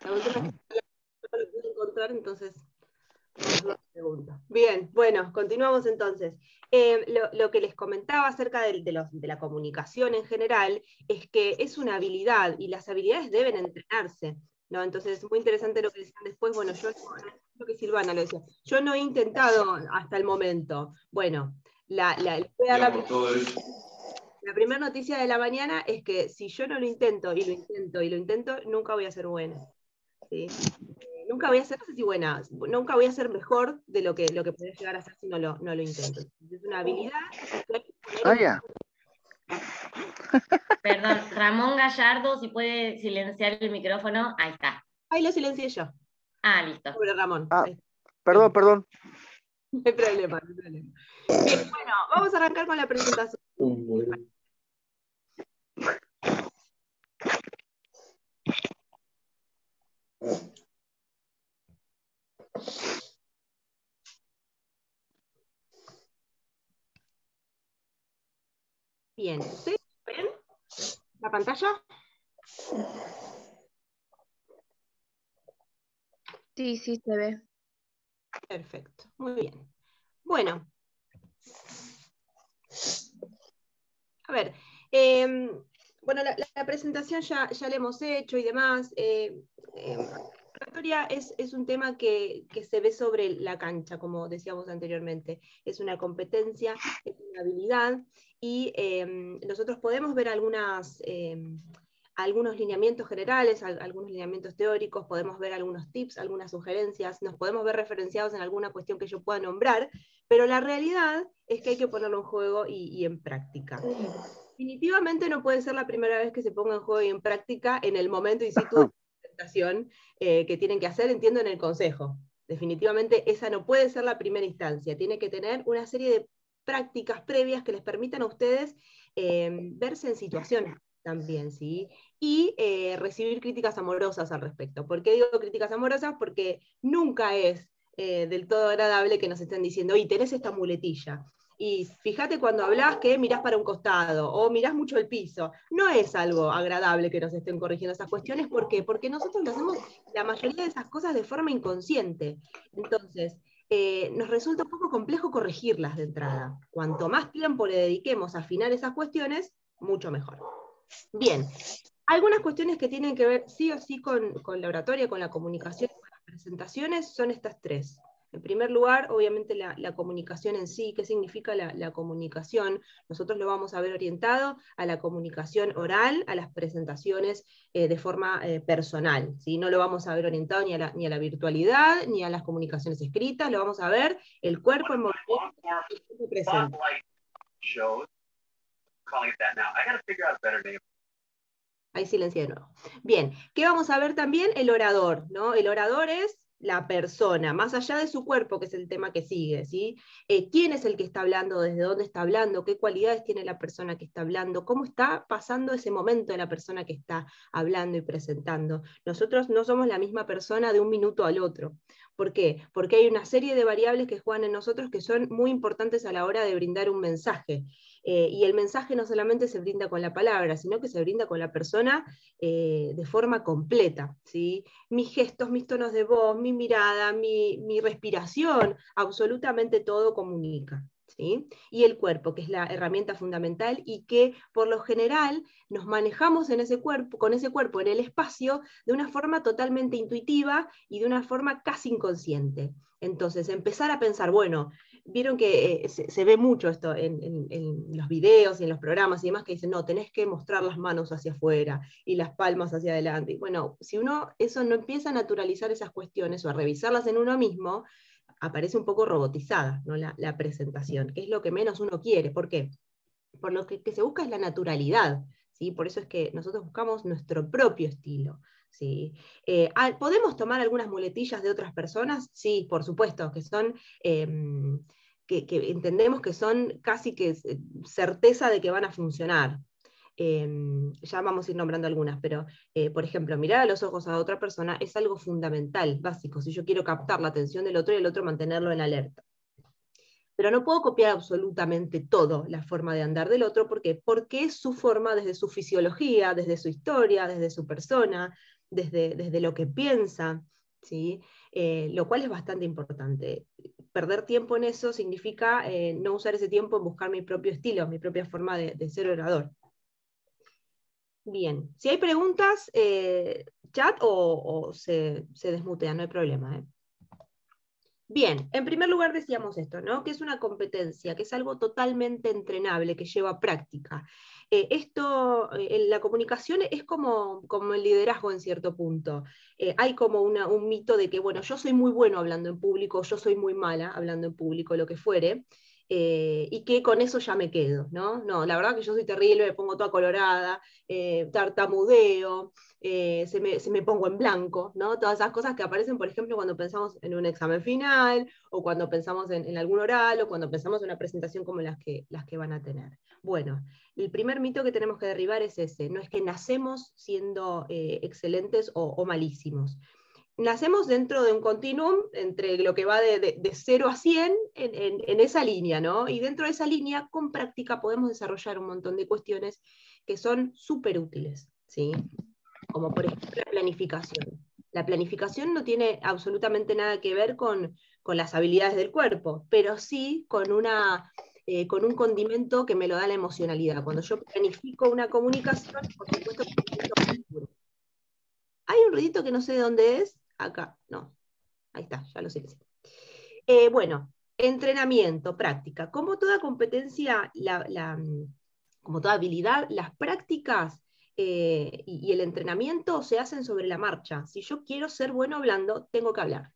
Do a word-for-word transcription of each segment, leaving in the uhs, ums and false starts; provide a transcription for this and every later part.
El tema es que no lo pude encontrar, entonces vamos a ver la pregunta. Bien, bueno, continuamos entonces. Eh, lo, lo que les comentaba acerca de, de, los, de la comunicación en general es que es una habilidad y las habilidades deben entrenarse, ¿no? Entonces, muy interesante lo que decían después. Bueno, yo, lo que Silvana lo decía, yo no he intentado hasta el momento. Bueno, la, la, les voy a dar la, la primera noticia de la mañana es que si yo no lo intento y lo intento y lo intento, nunca voy a ser buena. ¿Sí? Eh, nunca voy a ser, no sé si buena, nunca voy a ser mejor de lo que, lo que podría llegar a ser si no lo, no lo intento. Es una habilidad que hay que poner Ah, en... ya. Perdón, Ramón Gallardo, si puede silenciar el micrófono, ahí está. Ahí lo silencié yo. Ah, listo. Pobre Ramón. Ah, Ahí. perdón, perdón. No hay problema, no hay problema. Bien, bueno, vamos a arrancar con la presentación. Bien, ¿ustedes ven la pantalla? Sí, sí, se ve. Perfecto, muy bien. Bueno. A ver, eh, bueno, la, la presentación ya, ya la hemos hecho y demás. Eh, eh, la oratoria es, es un tema que, que se ve sobre la cancha, como decíamos anteriormente. Es una competencia, es una habilidad, y eh, nosotros podemos ver algunas... Eh, algunos lineamientos generales, algunos lineamientos teóricos, podemos ver algunos tips, algunas sugerencias, nos podemos ver referenciados en alguna cuestión que yo pueda nombrar, pero la realidad es que hay que ponerlo en juego y, y en práctica. Definitivamente no puede ser la primera vez que se ponga en juego y en práctica en el momento in situ de la presentación eh, que tienen que hacer, entiendo, en el consejo. Definitivamente esa no puede ser la primera instancia, tiene que tener una serie de prácticas previas que les permitan a ustedes eh, verse en situaciones también, ¿sí? Y eh, recibir críticas amorosas al respecto. ¿Por qué digo críticas amorosas? Porque nunca es eh, del todo agradable que nos estén diciendo, oye, tenés esta muletilla, y fíjate cuando hablas que mirás para un costado, o mirás mucho el piso. No es algo agradable que nos estén corrigiendo esas cuestiones. ¿Por qué? Porque nosotros lo hacemos la mayoría de esas cosas de forma inconsciente. Entonces, eh, nos resulta un poco complejo corregirlas de entrada. Cuanto más tiempo le dediquemos a afinar esas cuestiones, mucho mejor. Bien, algunas cuestiones que tienen que ver sí o sí con, con la oratoria, con la comunicación, con las presentaciones, son estas tres. En primer lugar, obviamente la, la comunicación en sí. ¿Qué significa la, la comunicación? Nosotros lo vamos a ver orientado a la comunicación oral, a las presentaciones eh, de forma eh, personal, ¿sí? No lo vamos a ver orientado ni a, la, ni a la virtualidad, ni a las comunicaciones escritas, lo vamos a ver el cuerpo en movimiento presente. Ahí silencié de nuevo. Bien, ¿qué vamos a ver también? El orador, ¿no? El orador es la persona, más allá de su cuerpo, que es el tema que sigue, ¿sí? Eh, ¿Quién es el que está hablando? ¿Desde dónde está hablando? ¿Qué cualidades tiene la persona que está hablando? ¿Cómo está pasando ese momento de la persona que está hablando y presentando? Nosotros no somos la misma persona de un minuto al otro. ¿Por qué? Porque hay una serie de variables que juegan en nosotros que son muy importantes a la hora de brindar un mensaje. Eh, y el mensaje no solamente se brinda con la palabra, sino que se brinda con la persona eh, de forma completa, ¿sí? Mis gestos, mis tonos de voz, mi mirada, mi, mi respiración, absolutamente todo comunica. ¿Sí? Y el cuerpo, que es la herramienta fundamental y que por lo general nos manejamos en ese cuerpo, con ese cuerpo en el espacio de una forma totalmente intuitiva y de una forma casi inconsciente. Entonces, empezar a pensar, bueno, vieron que eh, se, se ve mucho esto en, en, en los videos y en los programas y demás, que dicen, no, tenés que mostrar las manos hacia afuera y las palmas hacia adelante. Y bueno, si uno eso no empieza a naturalizar esas cuestiones o a revisarlas en uno mismo, aparece un poco robotizada, ¿no? la, la presentación, que es lo que menos uno quiere. ¿Por qué? Por lo que, que se busca es la naturalidad, ¿sí? Por eso es que nosotros buscamos nuestro propio estilo. ¿Sí? Eh, ¿Podemos tomar algunas muletillas de otras personas? Sí, por supuesto, que son... Eh, Que, que entendemos que son casi que certeza de que van a funcionar. Eh, ya vamos a ir nombrando algunas, pero eh, por ejemplo, mirar a los ojos a otra persona es algo fundamental, básico, si yo quiero captar la atención del otro y el otro mantenerlo en alerta. Pero no puedo copiar absolutamente todo la forma de andar del otro, ¿por qué? Porque es su forma desde su fisiología, desde su historia, desde su persona, desde, desde lo que piensa, ¿sí? Eh, lo cual es bastante importante. Perder tiempo en eso significa eh, no usar ese tiempo en buscar mi propio estilo, mi propia forma de, de ser orador. Bien, si hay preguntas, eh, chat o, o se, se desmutean, no hay problema. ¿eh? Bien, en primer lugar decíamos esto, ¿no? Que es una competencia, que es algo totalmente entrenable, que lleva práctica. Eh, esto, eh, la comunicación es como, como el liderazgo en cierto punto. Eh, hay como una, un mito de que, bueno, yo soy muy bueno hablando en público, yo soy muy mala hablando en público, lo que fuere, eh, y que con eso ya me quedo, ¿no? No, la verdad que yo soy terrible, me pongo toda colorada, eh, tartamudeo, Eh, se, me, se me pongo en blanco, ¿no? Todas esas cosas que aparecen, por ejemplo, cuando pensamos en un examen final, o cuando pensamos en, en algún oral, o cuando pensamos en una presentación como las que, las que van a tener. Bueno, el primer mito que tenemos que derribar es ese, no es que nacemos siendo eh, excelentes o, o malísimos. Nacemos dentro de un continuum entre lo que va de, de, de cero a cien en, en, en esa línea, ¿no? Y dentro de esa línea, con práctica, podemos desarrollar un montón de cuestiones que son súper útiles, ¿sí? Como por ejemplo la planificación. La planificación no tiene absolutamente nada que ver con, con las habilidades del cuerpo, pero sí con, una, eh, con un condimento que me lo da la emocionalidad. Cuando yo planifico una comunicación, por supuesto que me siento seguro. Hay un ruidito que no sé de dónde es, acá, no, ahí está, ya lo sé. Eh, bueno, entrenamiento, práctica. Como toda competencia, la, la, como toda habilidad, las prácticas eh, y, y el entrenamiento se hacen sobre la marcha. Si yo quiero ser bueno hablando, tengo que hablar.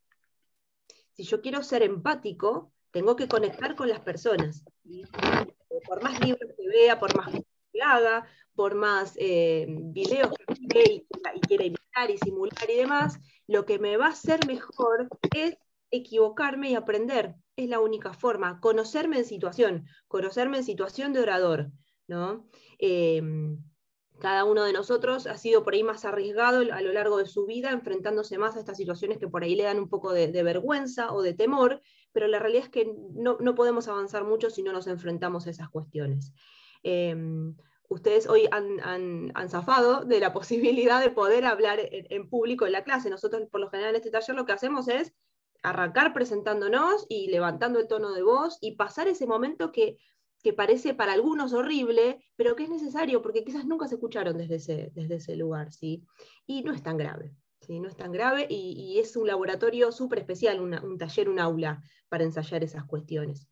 Si yo quiero ser empático, tengo que conectar con las personas. ¿Sí? Por más libros que vea, por más que haga, por más eh, videos que vea y, y quiera imitar y simular y demás, lo que me va a hacer mejor es equivocarme y aprender. Es la única forma. Conocerme en situación, conocerme en situación de orador, ¿no? Eh, cada uno de nosotros ha sido por ahí más arriesgado a lo largo de su vida, enfrentándose más a estas situaciones que por ahí le dan un poco de, de vergüenza o de temor, pero la realidad es que no, no podemos avanzar mucho si no nos enfrentamos a esas cuestiones. Eh, ustedes hoy han, han, han zafado de la posibilidad de poder hablar en, en público en la clase. Nosotros por lo general en este taller lo que hacemos es arrancar presentándonos y levantando el tono de voz y pasar ese momento que que parece para algunos horrible, pero que es necesario, porque quizás nunca se escucharon desde ese, desde ese lugar, ¿sí? Y no es tan grave, ¿sí? No es tan grave, y, y es un laboratorio súper especial, una, un taller, un aula, para ensayar esas cuestiones.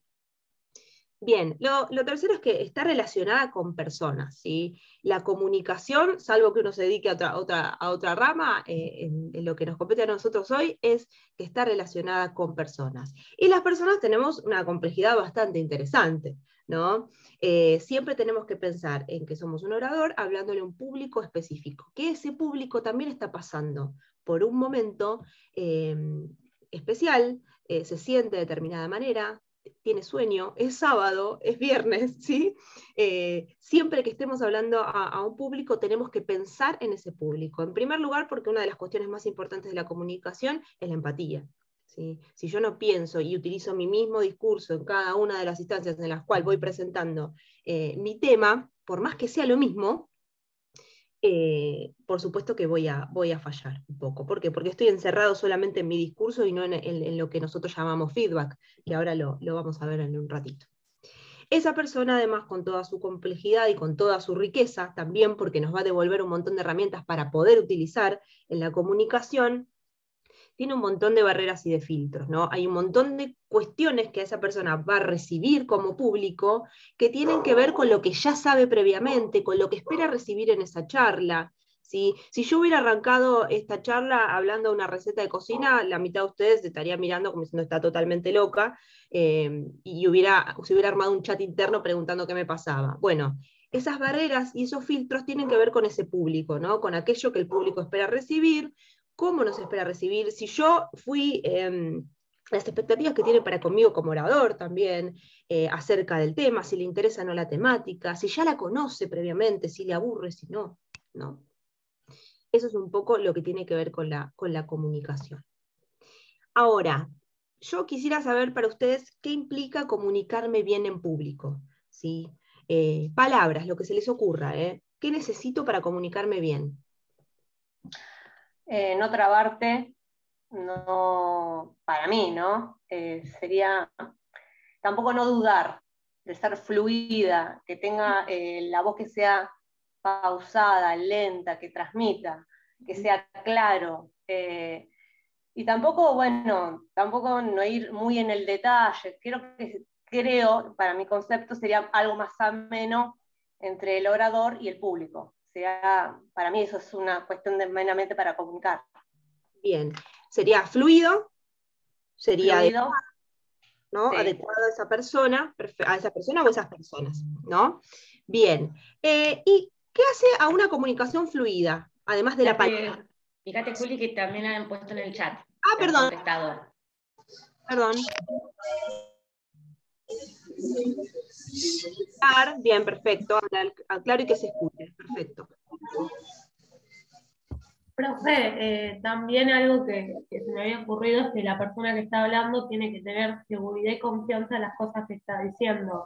Bien, lo, lo tercero es que está relacionada con personas, ¿sí? La comunicación, salvo que uno se dedique a otra, otra, a otra rama, eh, en, en lo que nos compete a nosotros hoy, es que está relacionada con personas. Y las personas tenemos una complejidad bastante interesante, ¿no? Eh, siempre tenemos que pensar en que somos un orador hablándole a un público específico, que ese público también está pasando por un momento eh, especial, eh, se siente de determinada manera, tiene sueño, es sábado, es viernes, ¿sí? Eh, siempre que estemos hablando a, a un público tenemos que pensar en ese público. En primer lugar, porque una de las cuestiones más importantes de la comunicación es la empatía. ¿Sí? Si yo no pienso y utilizo mi mismo discurso en cada una de las instancias en las cuales voy presentando eh, mi tema, por más que sea lo mismo, eh, por supuesto que voy a, voy a fallar un poco. ¿Por qué? Porque estoy encerrado solamente en mi discurso y no en, en, en lo que nosotros llamamos feedback, que ahora lo, lo vamos a ver en un ratito. Esa persona, además, con toda su complejidad y con toda su riqueza, también porque nos va a devolver un montón de herramientas para poder utilizar en la comunicación, tiene un montón de barreras y de filtros, ¿no? Hay un montón de cuestiones que esa persona va a recibir como público que tienen que ver con lo que ya sabe previamente, con lo que espera recibir en esa charla. ¿Sí? Si yo hubiera arrancado esta charla hablando de una receta de cocina, la mitad de ustedes estaría mirando como diciendo está totalmente loca, eh, y hubiera, se hubiera armado un chat interno preguntando qué me pasaba. Bueno, esas barreras y esos filtros tienen que ver con ese público, ¿no? Con aquello que el público espera recibir, cómo nos espera recibir, si yo fui, eh, las expectativas que tiene para conmigo como orador también, eh, acerca del tema, si le interesa o no la temática, si ya la conoce previamente, si le aburre, si no, ¿no? Eso es un poco lo que tiene que ver con la, con la comunicación. Ahora, yo quisiera saber para ustedes qué implica comunicarme bien en público, ¿sí? Eh, palabras, lo que se les ocurra, ¿eh? ¿Qué necesito para comunicarme bien? eh, no trabarte, no, para mí, ¿no? Eh, sería tampoco no dudar, de ser fluida, que tenga eh, la voz que sea pausada, lenta, que transmita, que sea claro. Eh, y tampoco, bueno, tampoco no ir muy en el detalle. Creo que, creo, para mi concepto, sería algo más ameno entre el orador y el público. O sea, para mí eso es una cuestión de meramente para comunicar. Bien, sería fluido, sería Fluido, adecuado, ¿no? sí. Adecuado a esa persona, a esa persona o esas personas, ¿no? Bien. Eh, ¿y qué hace a una comunicación fluida, además de la palabra? Fíjate, Juli, que también han puesto en el chat. Ah, perdón. Contestador. Perdón. Bien, perfecto. Hablar claro y que se escuche. Perfecto. Profe, eh, también algo que, que se me había ocurrido es que la persona que está hablando tiene que tener seguridad y confianza en las cosas que está diciendo.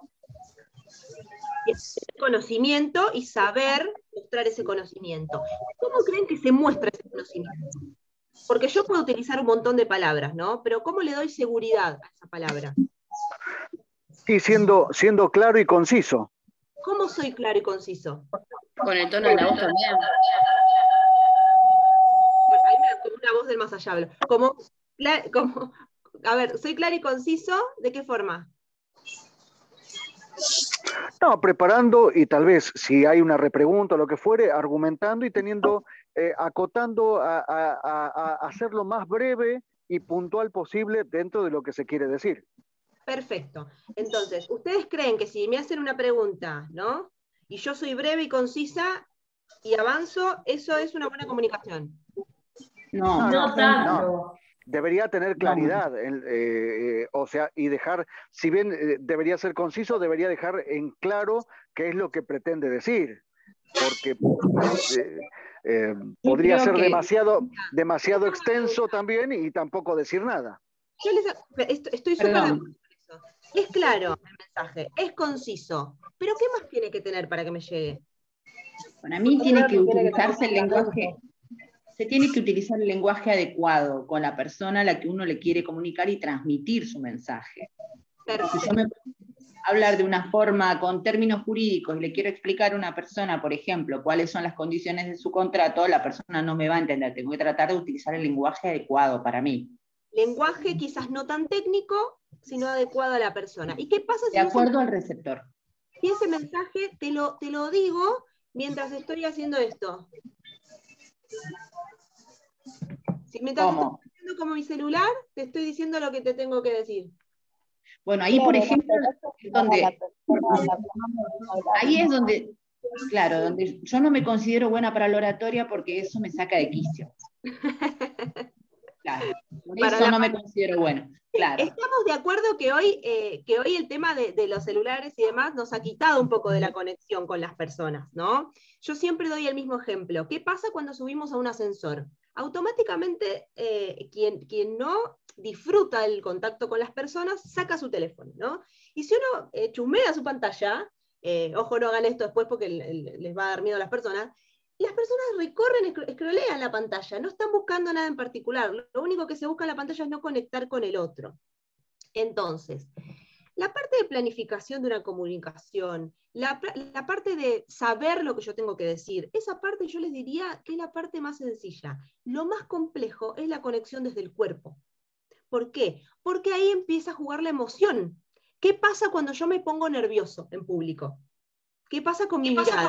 Conocimiento y saber mostrar ese conocimiento. ¿Cómo creen que se muestra ese conocimiento? Porque yo puedo utilizar un montón de palabras, ¿no? Pero ¿cómo le doy seguridad a esa palabra? Sí, siendo, siendo claro y conciso. ¿Cómo soy claro y conciso? Con el tono de la voz también. Ahí me da como una voz del más allá hablo. Como, como, a ver, ¿soy claro y conciso? ¿De qué forma? No, preparando y tal vez si hay una repregunta o lo que fuere, argumentando y teniendo, eh, acotando a, a, a, a hacer lo más breve y puntual posible dentro de lo que se quiere decir. Perfecto. Entonces, ¿ustedes creen que si me hacen una pregunta, ¿no? Y yo soy breve y concisa y avanzo, eso es una buena comunicación? No, no, no tanto. No. Debería tener claridad, no. en, eh, o sea, y dejar, si bien eh, debería ser conciso, debería dejar en claro qué es lo que pretende decir, porque eh, eh, podría ser que... demasiado, demasiado extenso también y tampoco decir nada. Yo les, estoy súper de acuerdo con eso. Es claro el mensaje, es conciso, pero ¿qué más tiene que tener para que me llegue? Para mí tiene que utilizarse el lenguaje... Se tiene que utilizar el lenguaje adecuado con la persona a la que uno le quiere comunicar y transmitir su mensaje. Perfecto. Si yo me puedo hablar de una forma con términos jurídicos y le quiero explicar a una persona, por ejemplo, cuáles son las condiciones de su contrato, la persona no me va a entender. Tengo que tratar de utilizar el lenguaje adecuado para mí. Lenguaje quizás no tan técnico, sino adecuado a la persona. ¿Y qué pasa si de acuerdo ese, al receptor? Si ese mensaje te lo, te lo digo mientras estoy haciendo esto? Si mientras ¿Cómo? estoy haciendo como mi celular, te estoy diciendo lo que te tengo que decir. Bueno, ahí por ejemplo, es donde, ahí es donde, claro, donde yo no me considero buena para la oratoria porque eso me saca de quicio. Claro, por eso la... no me considero buena. Claro. Estamos de acuerdo que hoy, eh, que hoy el tema de, de los celulares y demás nos ha quitado un poco de la conexión con las personas, ¿no? Yo siempre doy el mismo ejemplo. ¿Qué pasa cuando subimos a un ascensor? Automáticamente eh, quien, quien no disfruta el contacto con las personas saca su teléfono, ¿no? Y si uno eh, chusmea su pantalla, eh, ojo, no hagan esto después porque les va a dar miedo a las personas, las personas recorren, escrolean la pantalla, no están buscando nada en particular, lo único que se busca en la pantalla es no conectar con el otro. Entonces, la parte de planificación de una comunicación, la, la parte de saber lo que yo tengo que decir, esa parte yo les diría que es la parte más sencilla. Lo más complejo es la conexión desde el cuerpo. ¿Por qué? Porque ahí empieza a jugar la emoción. ¿Qué pasa cuando yo me pongo nervioso en público? ¿Qué pasa con mi mirada?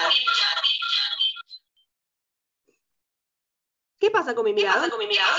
¿Qué pasa con mi mirada? ¿Qué pasa con mi mirada?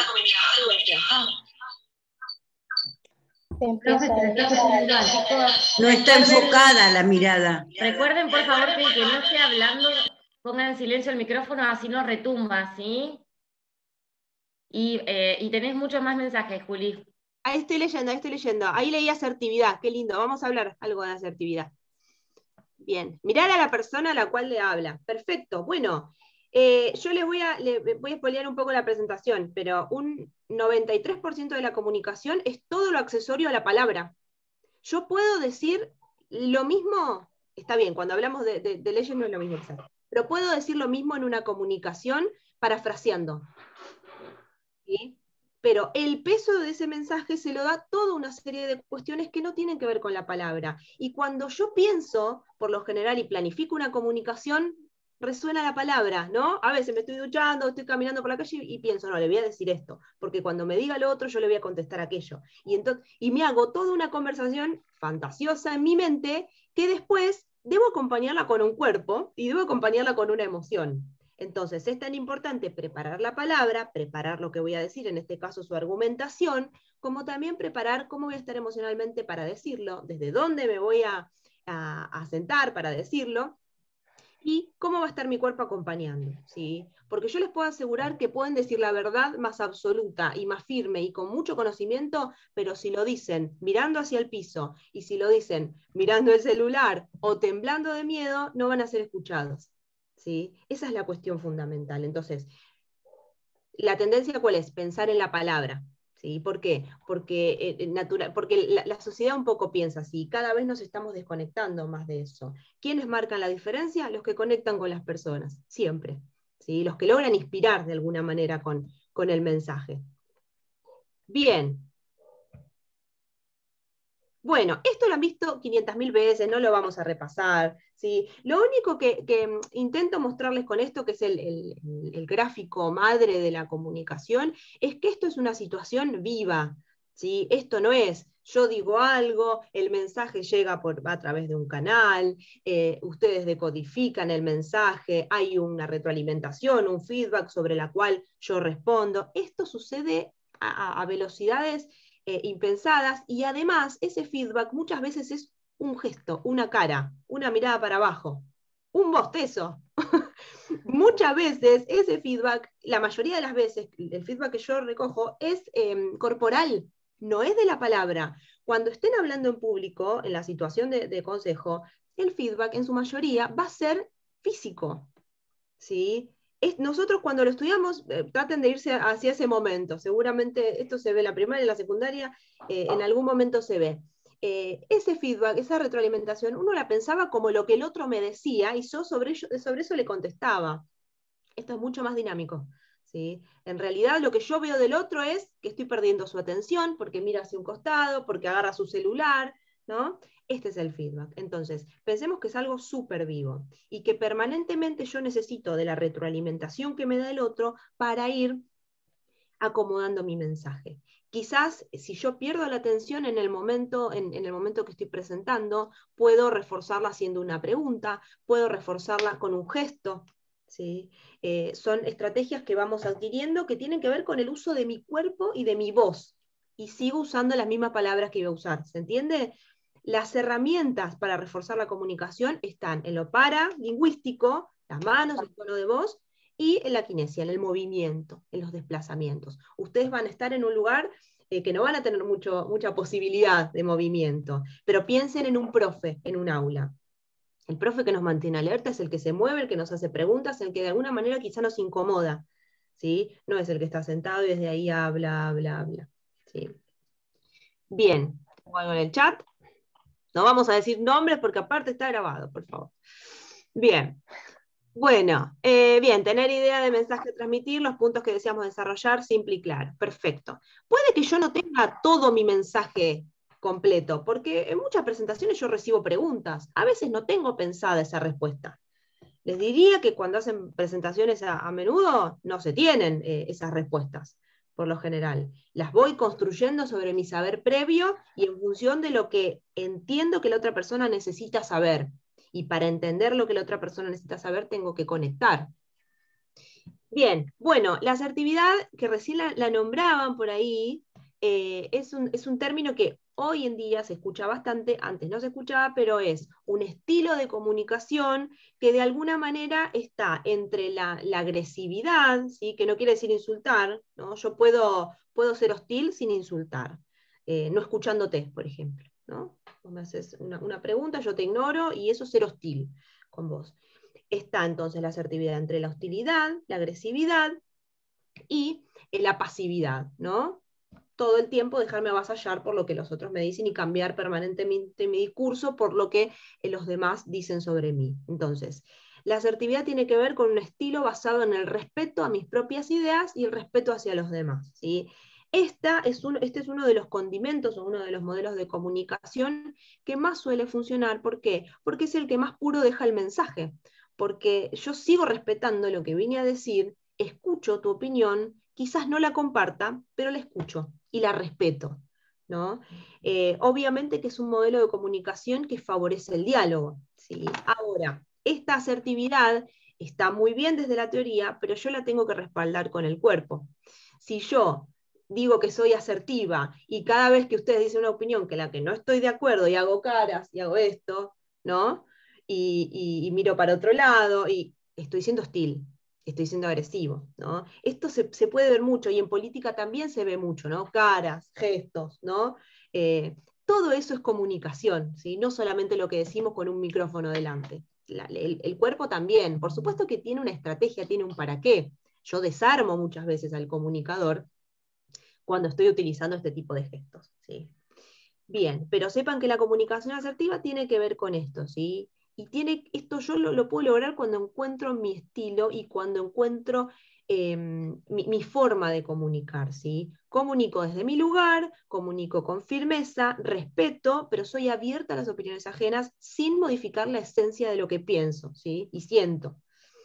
No está enfocada la mirada. Recuerden, por favor, que el que no esté hablando, pongan en silencio el micrófono, así no retumba, ¿sí? Y, eh, y tenés muchos más mensajes, Juli. Ahí estoy leyendo, ahí estoy leyendo. Ahí leí asertividad, qué lindo. Vamos a hablar algo de asertividad. Bien, mirar a la persona a la cual le habla. Perfecto, bueno. Eh, yo les voy a, le voy a spoilear un poco la presentación, pero un noventa y tres por ciento de la comunicación es todo lo accesorio a la palabra. Yo puedo decir lo mismo, está bien, cuando hablamos de, de, de leyes no es lo mismo, pero puedo decir lo mismo en una comunicación parafraseando. ¿sí? Pero el peso de ese mensaje se lo da toda una serie de cuestiones que no tienen que ver con la palabra. Y cuando yo pienso, por lo general, y planifico una comunicación, resuena la palabra, ¿no? A veces me estoy duchando, estoy caminando por la calle y pienso, no, le voy a decir esto, porque cuando me diga lo otro, yo le voy a contestar aquello. Y, entonces, y me hago toda una conversación fantasiosa en mi mente, que después debo acompañarla con un cuerpo y debo acompañarla con una emoción. Entonces, es tan importante preparar la palabra, preparar lo que voy a decir, en este caso su argumentación, como también preparar cómo voy a estar emocionalmente para decirlo, desde dónde me voy a, a, a sentar para decirlo, y cómo va a estar mi cuerpo acompañando, ¿sí? Porque yo les puedo asegurar que pueden decir la verdad más absoluta y más firme y con mucho conocimiento, pero si lo dicen mirando hacia el piso y si lo dicen mirando el celular o temblando de miedo, no van a ser escuchados, ¿sí? Esa es la cuestión fundamental. Entonces, ¿la tendencia cuál es? Pensar en la palabra. ¿Sí? ¿Por qué? Porque, eh, natural, porque la, la sociedad un poco piensa así, cada vez nos estamos desconectando más de eso. ¿Quiénes marcan la diferencia? Los que conectan con las personas, siempre. ¿Sí? Los que logran inspirar de alguna manera con, con el mensaje. Bien. Bueno, esto lo han visto quinientas mil veces, no lo vamos a repasar, ¿sí? Lo único que, que intento mostrarles con esto, que es el, el, el gráfico madre de la comunicación, es que esto es una situación viva, ¿sí? Esto no es, yo digo algo, el mensaje llega por, a través de un canal, eh, ustedes decodifican el mensaje, hay una retroalimentación, un feedback sobre la cual yo respondo. Esto sucede a, a velocidades Eh, impensadas, y además ese feedback muchas veces es un gesto, una cara, una mirada para abajo, un bostezo. Muchas veces ese feedback, la mayoría de las veces, el feedback que yo recojo es eh, corporal, no es de la palabra. Cuando estén hablando en público, en la situación de, de consejo, el feedback en su mayoría va a ser físico, ¿sí? Es, nosotros cuando lo estudiamos, eh, traten de irse hacia ese momento, seguramente esto se ve en la primaria, en la secundaria, eh, en algún momento se ve. Eh, ese feedback, esa retroalimentación, uno la pensaba como lo que el otro me decía, y yo sobre, ello, sobre eso le contestaba. Esto es mucho más dinámico, ¿sí? En realidad lo que yo veo del otro es que estoy perdiendo su atención, porque mira hacia un costado, porque agarra su celular, ¿no? Este es el feedback. Entonces, pensemos que es algo súper vivo y que permanentemente yo necesito de la retroalimentación que me da el otro para ir acomodando mi mensaje. Quizás si yo pierdo la atención en el momento, en, en el momento que estoy presentando, puedo reforzarla haciendo una pregunta, puedo reforzarla con un gesto, ¿sí? Eh, son estrategias que vamos adquiriendo que tienen que ver con el uso de mi cuerpo y de mi voz. Y sigo usando las mismas palabras que iba a usar, ¿se entiende? Las herramientas para reforzar la comunicación están en lo paralingüístico, las manos, el tono de voz, y en la kinesia, en el movimiento, en los desplazamientos. Ustedes van a estar en un lugar eh, que no van a tener mucho, mucha posibilidad de movimiento, pero piensen en un profe, en un aula. El profe que nos mantiene alerta es el que se mueve, el que nos hace preguntas, el que de alguna manera quizá nos incomoda, ¿sí? No es el que está sentado y desde ahí habla, habla, habla, ¿sí? Bien, tengo algo en el chat. No vamos a decir nombres porque aparte está grabado, por favor. Bien. Bueno, eh, bien, tener idea de mensaje a transmitir, los puntos que deseamos desarrollar, simple y claro. Perfecto. Puede que yo no tenga todo mi mensaje completo, porque en muchas presentaciones yo recibo preguntas. A veces no tengo pensada esa respuesta. Les diría que cuando hacen presentaciones a, a menudo no se tienen eh, esas respuestas, por lo general. Las voy construyendo sobre mi saber previo y en función de lo que entiendo que la otra persona necesita saber. Y para entender lo que la otra persona necesita saber, tengo que conectar. Bien, bueno, la asertividad, que recién la, la nombraban por ahí, eh, es, un, es un término que hoy en día se escucha bastante, antes no se escuchaba, pero es un estilo de comunicación que de alguna manera está entre la, la agresividad, ¿sí? Que no quiere decir insultar, ¿no? Yo puedo, puedo ser hostil sin insultar, eh, no escuchándote, por ejemplo, ¿no? Vos me haces una, una pregunta, yo te ignoro, y eso es ser hostil con vos. Está entonces la asertividad entre la hostilidad, la agresividad y la pasividad, ¿no? Todo el tiempo dejarme avasallar por lo que los otros me dicen y cambiar permanentemente mi discurso por lo que los demás dicen sobre mí. Entonces, La asertividad tiene que ver con un estilo basado en el respeto a mis propias ideas y el respeto hacia los demás, ¿sí? Esta es un, este es uno de los condimentos o uno de los modelos de comunicación que más suele funcionar. ¿Por qué? Porque es el que más puro deja el mensaje. Porque yo sigo respetando lo que vine a decir, escucho tu opinión, quizás no la comparta, pero la escucho y la respeto, ¿no? Eh, obviamente que es un modelo de comunicación que favorece el diálogo, ¿sí? Ahora, esta asertividad está muy bien desde la teoría, pero yo la tengo que respaldar con el cuerpo. Si yo digo que soy asertiva y cada vez que ustedes dicen una opinión que la que no estoy de acuerdo y hago caras y hago esto, ¿no? Y, y, y miro para otro lado y estoy siendo hostil, estoy siendo agresivo, ¿no? Esto se, se puede ver mucho y en política también se ve mucho, ¿no? Caras, gestos, ¿no? Eh, todo eso es comunicación, ¿sí? No solamente lo que decimos con un micrófono delante. La, el, el cuerpo también, por supuesto que tiene una estrategia, tiene un para qué. Yo desarmo muchas veces al comunicador cuando estoy utilizando este tipo de gestos, ¿sí? Bien, pero sepan que la comunicación asertiva tiene que ver con esto, ¿sí? Y tiene, esto yo lo, lo puedo lograr cuando encuentro mi estilo y cuando encuentro eh, mi, mi forma de comunicar, ¿sí? Comunico desde mi lugar, comunico con firmeza, respeto, pero soy abierta a las opiniones ajenas sin modificar la esencia de lo que pienso, ¿sí? Y siento.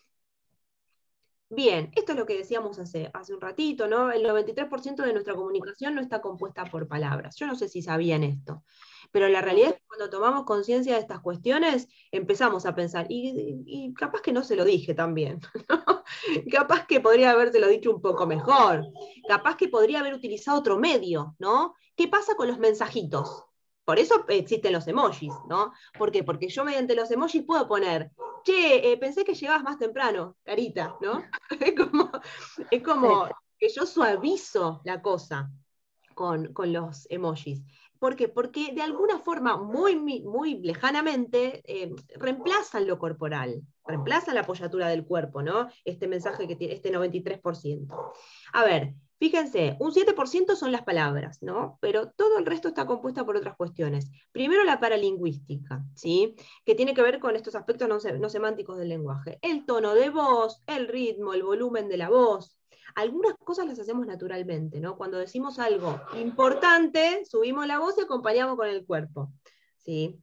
Bien, esto es lo que decíamos hace, hace un ratito, ¿no? El noventa y tres por ciento de nuestra comunicación no está compuesta por palabras. Yo no sé si sabían esto, pero la realidad es que cuando tomamos conciencia de estas cuestiones, empezamos a pensar, y, y capaz que no se lo dije tan bien, ¿no? Capaz que podría habérselo dicho un poco mejor, capaz que podría haber utilizado otro medio, ¿no? ¿Qué pasa con los mensajitos? Por eso existen los emojis, ¿no? ¿Por qué? Porque yo mediante los emojis puedo poner, che, eh, pensé que llegabas más temprano, carita, ¿no? Es como, es como que yo suavizo la cosa con, con los emojis. ¿Por qué? Porque de alguna forma, muy, muy lejanamente, eh, reemplazan lo corporal, reemplazan la apoyatura del cuerpo, ¿no? Este mensaje que tiene, este noventa y tres por ciento. A ver, fíjense, un siete por ciento son las palabras, ¿no? Pero todo el resto está compuesto por otras cuestiones. Primero la paralingüística, ¿sí? Que tiene que ver con estos aspectos no, no semánticos del lenguaje. El tono de voz, el ritmo, el volumen de la voz. Algunas cosas las hacemos naturalmente, ¿no? Cuando decimos algo importante, subimos la voz y acompañamos con el cuerpo, ¿sí?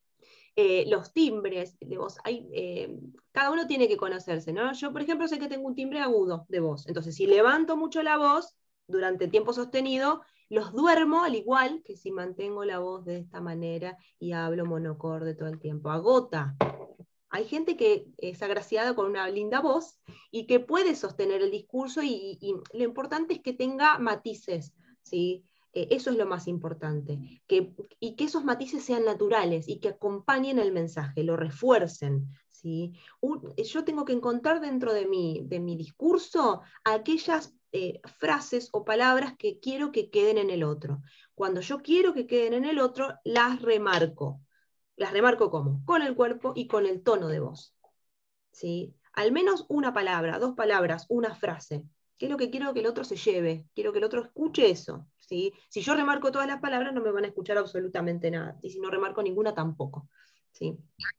Eh, los timbres de voz, hay, eh, cada uno tiene que conocerse, ¿no? Yo, por ejemplo, sé que tengo un timbre agudo de voz, entonces si levanto mucho la voz durante tiempo sostenido, los duermo al igual que si mantengo la voz de esta manera y hablo monocorde todo el tiempo. Agota. Hay gente que es agraciada con una linda voz y que puede sostener el discurso y, y lo importante es que tenga matices, ¿sí? Eh, eso es lo más importante, que, y que esos matices sean naturales y que acompañen el mensaje, lo refuercen, ¿sí? Un, yo tengo que encontrar dentro de mi, de mi discurso aquellas eh, frases o palabras que quiero que queden en el otro. Cuando yo quiero que queden en el otro, las remarco. Las remarco ¿cómo? Con el cuerpo y con el tono de voz, ¿sí? Al menos una palabra, dos palabras, una frase. ¿Qué es lo que quiero que el otro se lleve? Quiero que el otro escuche eso, ¿sí? Si yo remarco todas las palabras no me van a escuchar absolutamente nada, y si no remarco ninguna tampoco, ¿sí?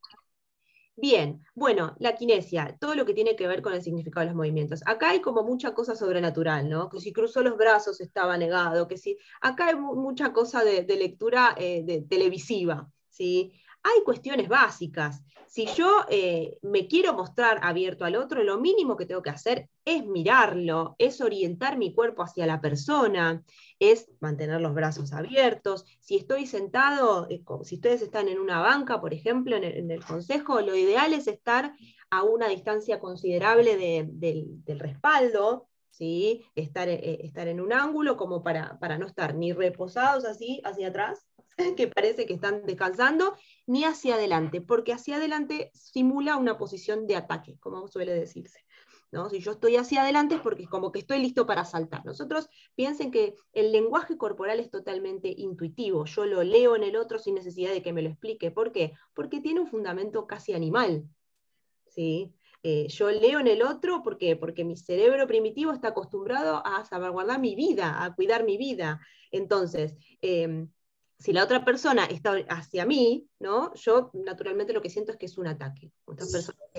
Bien, bueno, la kinesia, todo lo que tiene que ver con el significado de los movimientos. Acá hay como mucha cosa sobrenatural, ¿no? Que si cruzó los brazos estaba negado, que si... Acá hay mucha cosa de, de lectura eh, de, televisiva, ¿sí? Hay cuestiones básicas. Si yo eh, me quiero mostrar abierto al otro, lo mínimo que tengo que hacer es mirarlo, es orientar mi cuerpo hacia la persona, es mantener los brazos abiertos. Si estoy sentado, eh, si ustedes están en una banca, por ejemplo, en el, en el consejo, lo ideal es estar a una distancia considerable de, de, del respaldo, ¿sí? Estar, eh, estar en un ángulo como para, para no estar ni reposados así hacia atrás, que parece que están descansando, ni hacia adelante, porque hacia adelante simula una posición de ataque, como suele decirse, ¿no? Si yo estoy hacia adelante es porque es como que estoy listo para saltar. Nosotros piensen que el lenguaje corporal es totalmente intuitivo, yo lo leo en el otro sin necesidad de que me lo explique. ¿Por qué? Porque tiene un fundamento casi animal, ¿sí? Eh, yo leo en el otro, ¿por qué? Porque mi cerebro primitivo está acostumbrado a salvaguardar mi vida, a cuidar mi vida. Entonces, eh, si la otra persona está hacia mí, ¿no? Yo naturalmente lo que siento es que es un ataque. Otra persona que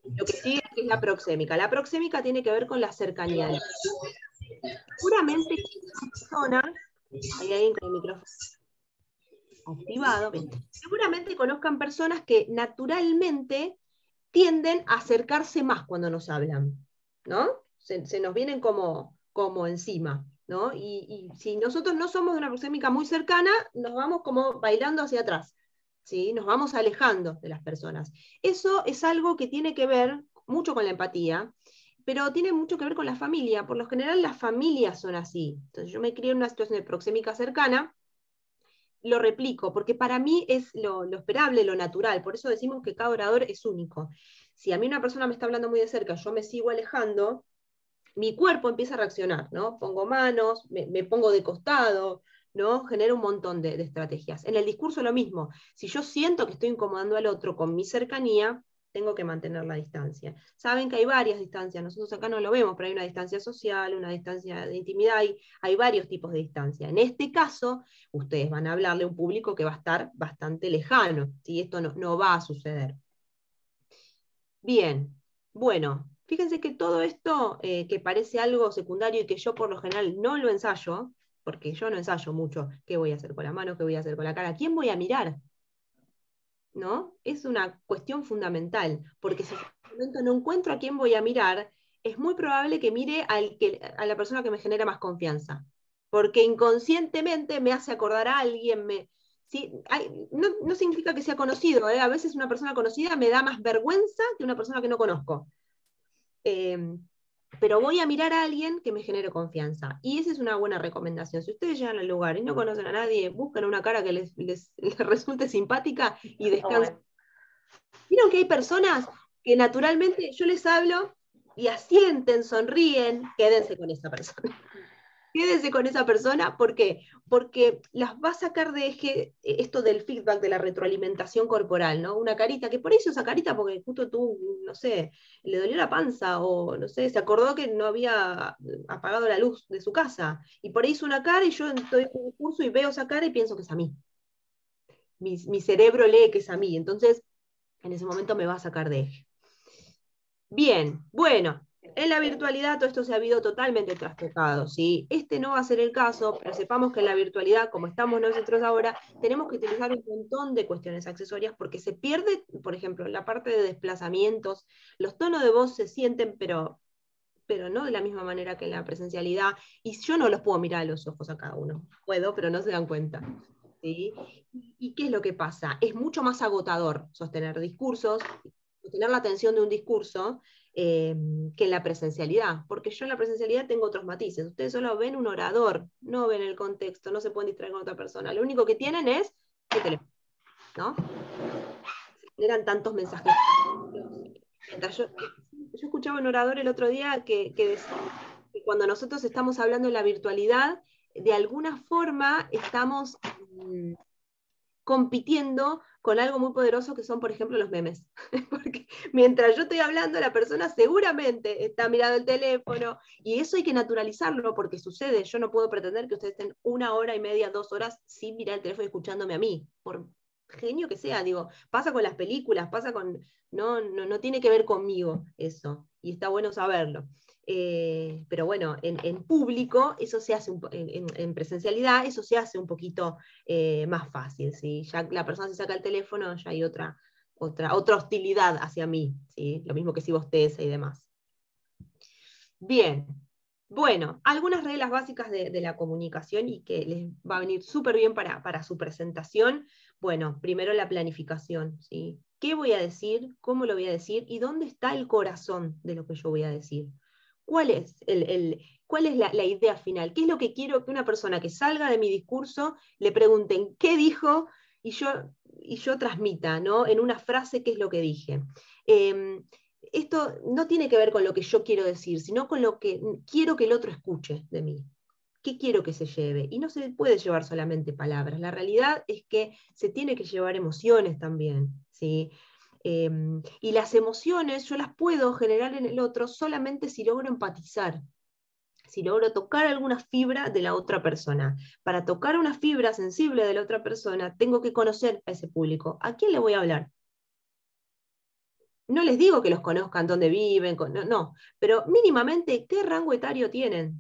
Lo que sigue es la proxémica. La proxémica tiene que ver con la cercanía. Seguramente una persona, hay alguien con el micrófono activado, bien. Seguramente conozcan personas que naturalmente tienden a acercarse más cuando nos hablan, ¿no? Se, se nos vienen como, como encima, ¿no? Y, y si nosotros no somos de una proxémica muy cercana, nos vamos como bailando hacia atrás, ¿sí? Nos vamos alejando de las personas. Eso es algo que tiene que ver mucho con la empatía, pero tiene mucho que ver con la familia. Por lo general las familias son así. Entonces yo me crié en una situación de proxémica cercana, lo replico, porque para mí es lo, lo esperable, lo natural, por eso decimos que cada orador es único. Si a mí una persona me está hablando muy de cerca, yo me sigo alejando, mi cuerpo empieza a reaccionar, ¿no? Pongo manos, me, me pongo de costado, ¿no? Genera un montón de, de estrategias. En el discurso lo mismo, si yo siento que estoy incomodando al otro con mi cercanía, tengo que mantener la distancia. Saben que hay varias distancias, nosotros acá no lo vemos, pero hay una distancia social, una distancia de intimidad, hay, hay varios tipos de distancia. En este caso, ustedes van a hablarle a un público que va a estar bastante lejano, ¿sí? Esto no, no va a suceder. Bien, bueno, fíjense que todo esto, eh, que parece algo secundario y que yo por lo general no lo ensayo, porque yo no ensayo mucho qué voy a hacer con la mano, qué voy a hacer con la cara, ¿quién voy a mirar? ¿No? Es una cuestión fundamental, porque si en este momento no encuentro a quién voy a mirar, es muy probable que mire al que, a la persona que me genera más confianza, porque inconscientemente me hace acordar a alguien, me, ¿sí? Hay, no, no significa que sea conocido, ¿eh? A veces una persona conocida me da más vergüenza que una persona que no conozco. Eh, pero voy a mirar a alguien que me genere confianza. Y esa es una buena recomendación. Si ustedes llegan al lugar y no conocen a nadie, busquen una cara que les, les, les resulte simpática y descansen. Vieron que hay personas que naturalmente yo les hablo y asienten, sonríen, quédense con esa persona. Quédense con esa persona, ¿por qué? Porque las va a sacar de eje esto del feedback, de la retroalimentación corporal, ¿no? Una carita, que por eso esa carita, porque justo tú, no sé, le dolió la panza, o no sé, se acordó que no había apagado la luz de su casa, y por ahí hizo una cara y yo estoy en un curso y veo esa cara y pienso que es a mí. Mi, mi cerebro lee que es a mí, entonces en ese momento me va a sacar de eje. Bien, bueno, en la virtualidad todo esto se ha habido totalmente trastocado, ¿sí? Este no va a ser el caso, pero sepamos que en la virtualidad, como estamos nosotros ahora, tenemos que utilizar un montón de cuestiones accesorias porque se pierde, por ejemplo, la parte de desplazamientos, los tonos de voz se sienten, pero, pero no de la misma manera que en la presencialidad, y yo no los puedo mirar a los ojos a cada uno, puedo, pero no se dan cuenta. ¿Sí? ¿Y qué es lo que pasa? Es mucho más agotador sostener discursos, sostener la atención de un discurso, eh, que en la presencialidad, porque yo en la presencialidad tengo otros matices. Ustedes solo ven un orador, no ven el contexto, no se pueden distraer con otra persona. Lo único que tienen es el teléfono, ¿no? Se generan tantos mensajes. Yo, yo escuchaba un orador el otro día que, que decía que cuando nosotros estamos hablando de la virtualidad, de alguna forma estamos mmm, compitiendo con algo muy poderoso que son, por ejemplo, los memes. Porque mientras yo estoy hablando, la persona seguramente está mirando el teléfono, y eso hay que naturalizarlo porque sucede. Yo no puedo pretender que ustedes estén una hora y media, dos horas sin mirar el teléfono y escuchándome a mí, por genio que sea, digo, pasa con las películas, pasa con, no, no, no tiene que ver conmigo eso, y está bueno saberlo. Eh, pero bueno, en, en público, eso se hace, un, en, en presencialidad, eso se hace un poquito eh, más fácil, ¿sí? Ya la persona se saca el teléfono, ya hay otra, otra, otra hostilidad hacia mí, ¿sí? Lo mismo que si bosteza y demás. Bien, bueno, algunas reglas básicas de, de la comunicación y que les va a venir súper bien para, para su presentación. Bueno, primero la planificación, ¿sí? ¿Qué voy a decir? ¿Cómo lo voy a decir? ¿Y dónde está el corazón de lo que yo voy a decir? ¿Cuál es, el, el, cuál es la, la idea final? ¿Qué es lo que quiero que una persona que salga de mi discurso le pregunten qué dijo y yo, y yo transmita, ¿no? En una frase qué es lo que dije? Eh, esto no tiene que ver con lo que yo quiero decir, sino con lo que quiero que el otro escuche de mí. ¿Qué quiero que se lleve? Y no se puede llevar solamente palabras. La realidad es que se tiene que llevar emociones también, ¿sí? Eh, y las emociones yo las puedo generar en el otro solamente si logro empatizar, si logro tocar alguna fibra de la otra persona. Para tocar una fibra sensible de la otra persona, tengo que conocer a ese público. ¿A quién le voy a hablar? no les digo que los conozcan, dónde viven, no, no, pero mínimamente qué rango etario tienen,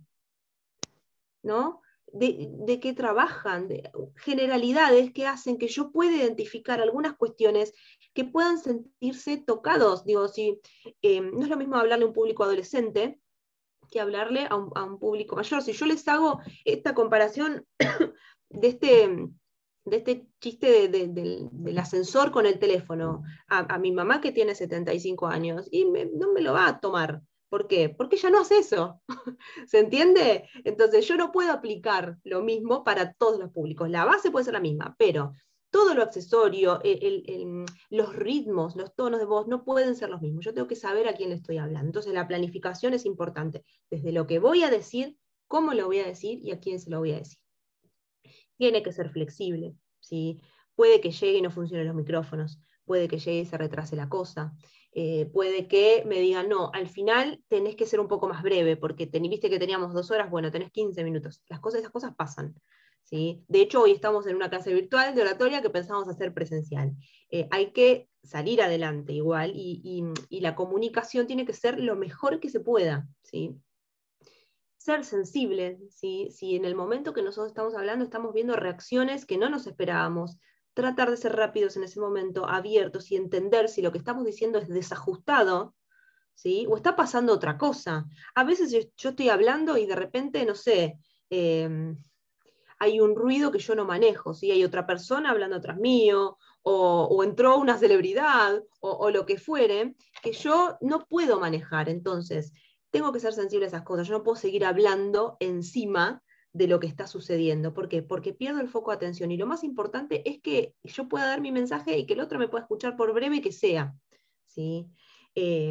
¿no? De, de qué trabajan, de generalidades que hacen que yo pueda identificar algunas cuestiones que puedan sentirse tocados. Digo, si eh, no es lo mismo hablarle a un público adolescente que hablarle a un, a un público mayor. Si yo les hago esta comparación de este, de este chiste de, de, de, del ascensor con el teléfono a, a mi mamá que tiene setenta y cinco años, y me, no me lo va a tomar. ¿Por qué? Porque ella no hace eso. ¿Se entiende? Entonces yo no puedo aplicar lo mismo para todos los públicos. La base puede ser la misma, pero todo lo accesorio, el, el, el, los ritmos, los tonos de voz no pueden ser los mismos. Yo tengo que saber a quién le estoy hablando. Entonces la planificación es importante. Desde lo que voy a decir, cómo lo voy a decir y a quién se lo voy a decir. Tiene que ser flexible, ¿sí? Puede que llegue y no funcionen los micrófonos, puede que llegue y se retrase la cosa, eh, puede que me digan, no, al final tenés que ser un poco más breve, porque ten, viste que teníamos dos horas, bueno, tenés quince minutos. Las cosas, esas cosas pasan, ¿sí? De hecho, hoy estamos en una clase virtual de oratoria que pensamos hacer presencial. Eh, hay que salir adelante igual, y, y, y la comunicación tiene que ser lo mejor que se pueda, ¿sí? Ser sensible, ¿sí? Si en el momento que nosotros estamos hablando estamos viendo reacciones que no nos esperábamos, tratar de ser rápidos en ese momento, abiertos, y entender si lo que estamos diciendo es desajustado, ¿sí? O está pasando otra cosa. A veces yo, yo estoy hablando y de repente, no sé, eh, hay un ruido que yo no manejo, ¿sí? Hay otra persona hablando atrás mío, o, o entró una celebridad, o, o lo que fuere, que yo no puedo manejar. Entonces, tengo que ser sensible a esas cosas. Yo no puedo seguir hablando encima de lo que está sucediendo. ¿Por qué? Porque pierdo el foco de atención. Y lo más importante es que yo pueda dar mi mensaje y que el otro me pueda escuchar, por breve que sea, ¿sí? Eh,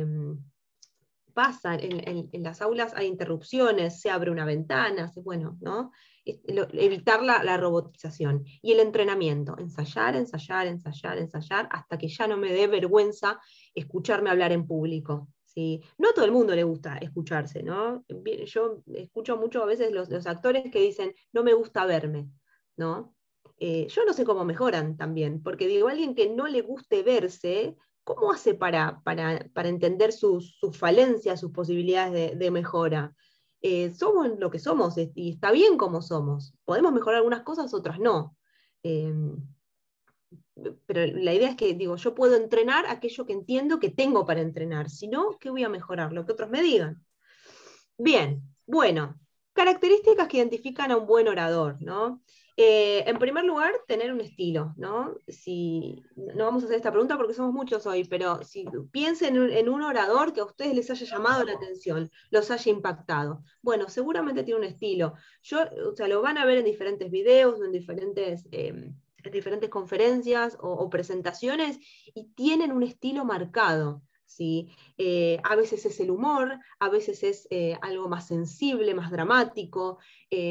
pasa, en, en, en las aulas hay interrupciones, se abre una ventana, se, bueno, ¿no? Evitar la, la robotización. Y el entrenamiento, ensayar, ensayar, ensayar, ensayar, hasta que ya no me dé vergüenza escucharme hablar en público. ¿Sí? No a todo el mundo le gusta escucharse, ¿no? Yo escucho mucho a veces los, los actores que dicen, no me gusta verme, ¿no? Eh, yo no sé cómo mejoran también, porque digo, alguien que no le guste verse, ¿cómo hace para, para, para entender sus, sus falencias, sus posibilidades de, de mejora? Eh, somos lo que somos, y está bien como somos. Podemos mejorar algunas cosas, otras no. Eh, pero la idea es que, digo, yo puedo entrenar aquello que entiendo que tengo para entrenar, si no, ¿qué voy a mejorar? Lo que otros me digan. Bien, bueno, características que identifican a un buen orador, ¿no? Eh, en primer lugar, tener un estilo, ¿no? Si, no vamos a hacer esta pregunta porque somos muchos hoy, pero si piensen en un, en un orador que a ustedes les haya llamado la atención, los haya impactado. Bueno, seguramente tiene un estilo. Yo, o sea, lo van a ver en diferentes videos, en diferentes... Eh, en diferentes conferencias o, o presentaciones, y tienen un estilo marcado, ¿sí? Eh, a veces es el humor, a veces es eh, algo más sensible, más dramático, eh,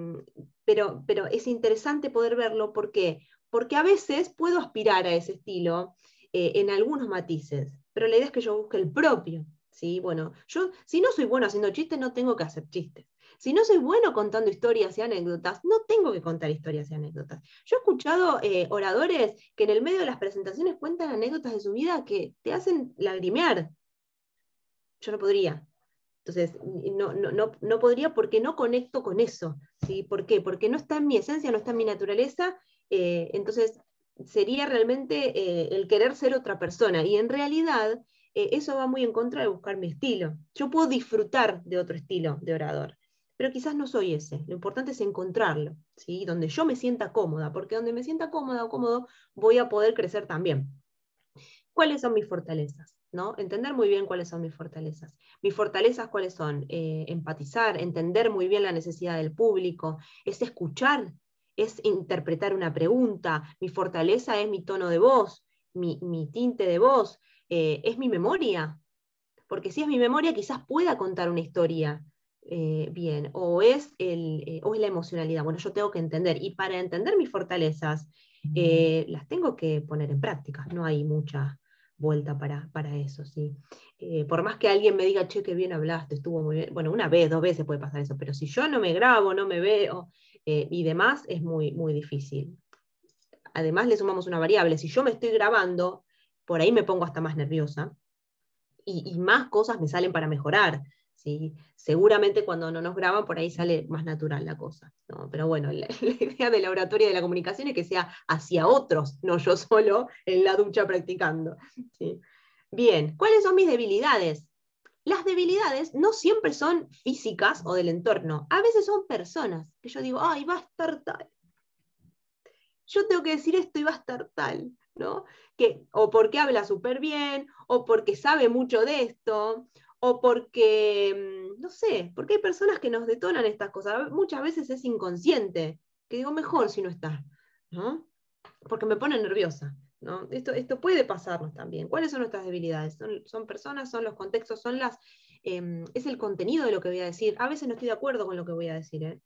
pero, pero es interesante poder verlo. ¿Por qué? Porque a veces puedo aspirar a ese estilo eh, en algunos matices, pero la idea es que yo busque el propio, ¿sí? Bueno, yo si no soy bueno haciendo chistes, no tengo que hacer chistes. Si no soy bueno contando historias y anécdotas, no tengo que contar historias y anécdotas. Yo he escuchado eh, oradores que en el medio de las presentaciones cuentan anécdotas de su vida que te hacen lagrimear. Yo no podría. Entonces, no, no, no, no podría porque no conecto con eso, ¿sí? ¿Por qué? Porque no está en mi esencia, no está en mi naturaleza, eh, entonces sería realmente eh, el querer ser otra persona. Y en realidad, eh, eso va muy en contra de buscar mi estilo. Yo puedo disfrutar de otro estilo de orador, pero quizás no soy ese. Lo importante es encontrarlo, ¿sí? Donde yo me sienta cómoda, porque donde me sienta cómoda o cómodo, voy a poder crecer también. ¿Cuáles son mis fortalezas? ¿No? Entender muy bien cuáles son mis fortalezas. Mis fortalezas, ¿cuáles son? Eh, empatizar, entender muy bien la necesidad del público, es escuchar, es interpretar una pregunta. Mi fortaleza es mi tono de voz, mi, mi tinte de voz, eh, es mi memoria, porque si es mi memoria quizás pueda contar una historia eh, bien, o es, el, eh, o es la emocionalidad. Bueno, yo tengo que entender, y para entender mis fortalezas, eh, las tengo que poner en práctica, no hay mucha vuelta para, para eso, ¿sí? Eh, por más que alguien me diga, che, qué bien hablaste, estuvo muy bien, bueno, una vez, dos veces puede pasar eso, pero si yo no me grabo, no me veo, eh, y demás, es muy, muy difícil. Además le sumamos una variable, si yo me estoy grabando, por ahí me pongo hasta más nerviosa, y, y más cosas me salen para mejorar, ¿sí? Seguramente cuando no nos graban por ahí sale más natural la cosa, ¿no? Pero bueno, la, la idea de la oratoria de la comunicación es que sea hacia otros, no yo solo en la ducha practicando, ¿sí? Bien, ¿cuáles son mis debilidades? Las debilidades no siempre son físicas o del entorno, a veces son personas, que yo digo, ay, va a estar tal. Yo tengo que decir esto y va a estar tal, ¿no? Que, o porque habla súper bien, o porque sabe mucho de esto, o porque, no sé, porque hay personas que nos detonan estas cosas. Muchas veces es inconsciente, que digo, mejor si no está, ¿no? Porque me pone nerviosa, ¿no? Esto, esto puede pasarnos también. ¿Cuáles son nuestras debilidades? Son, son personas, son los contextos, son las, eh, es el contenido de lo que voy a decir. A veces no estoy de acuerdo con lo que voy a decir, ¿eh?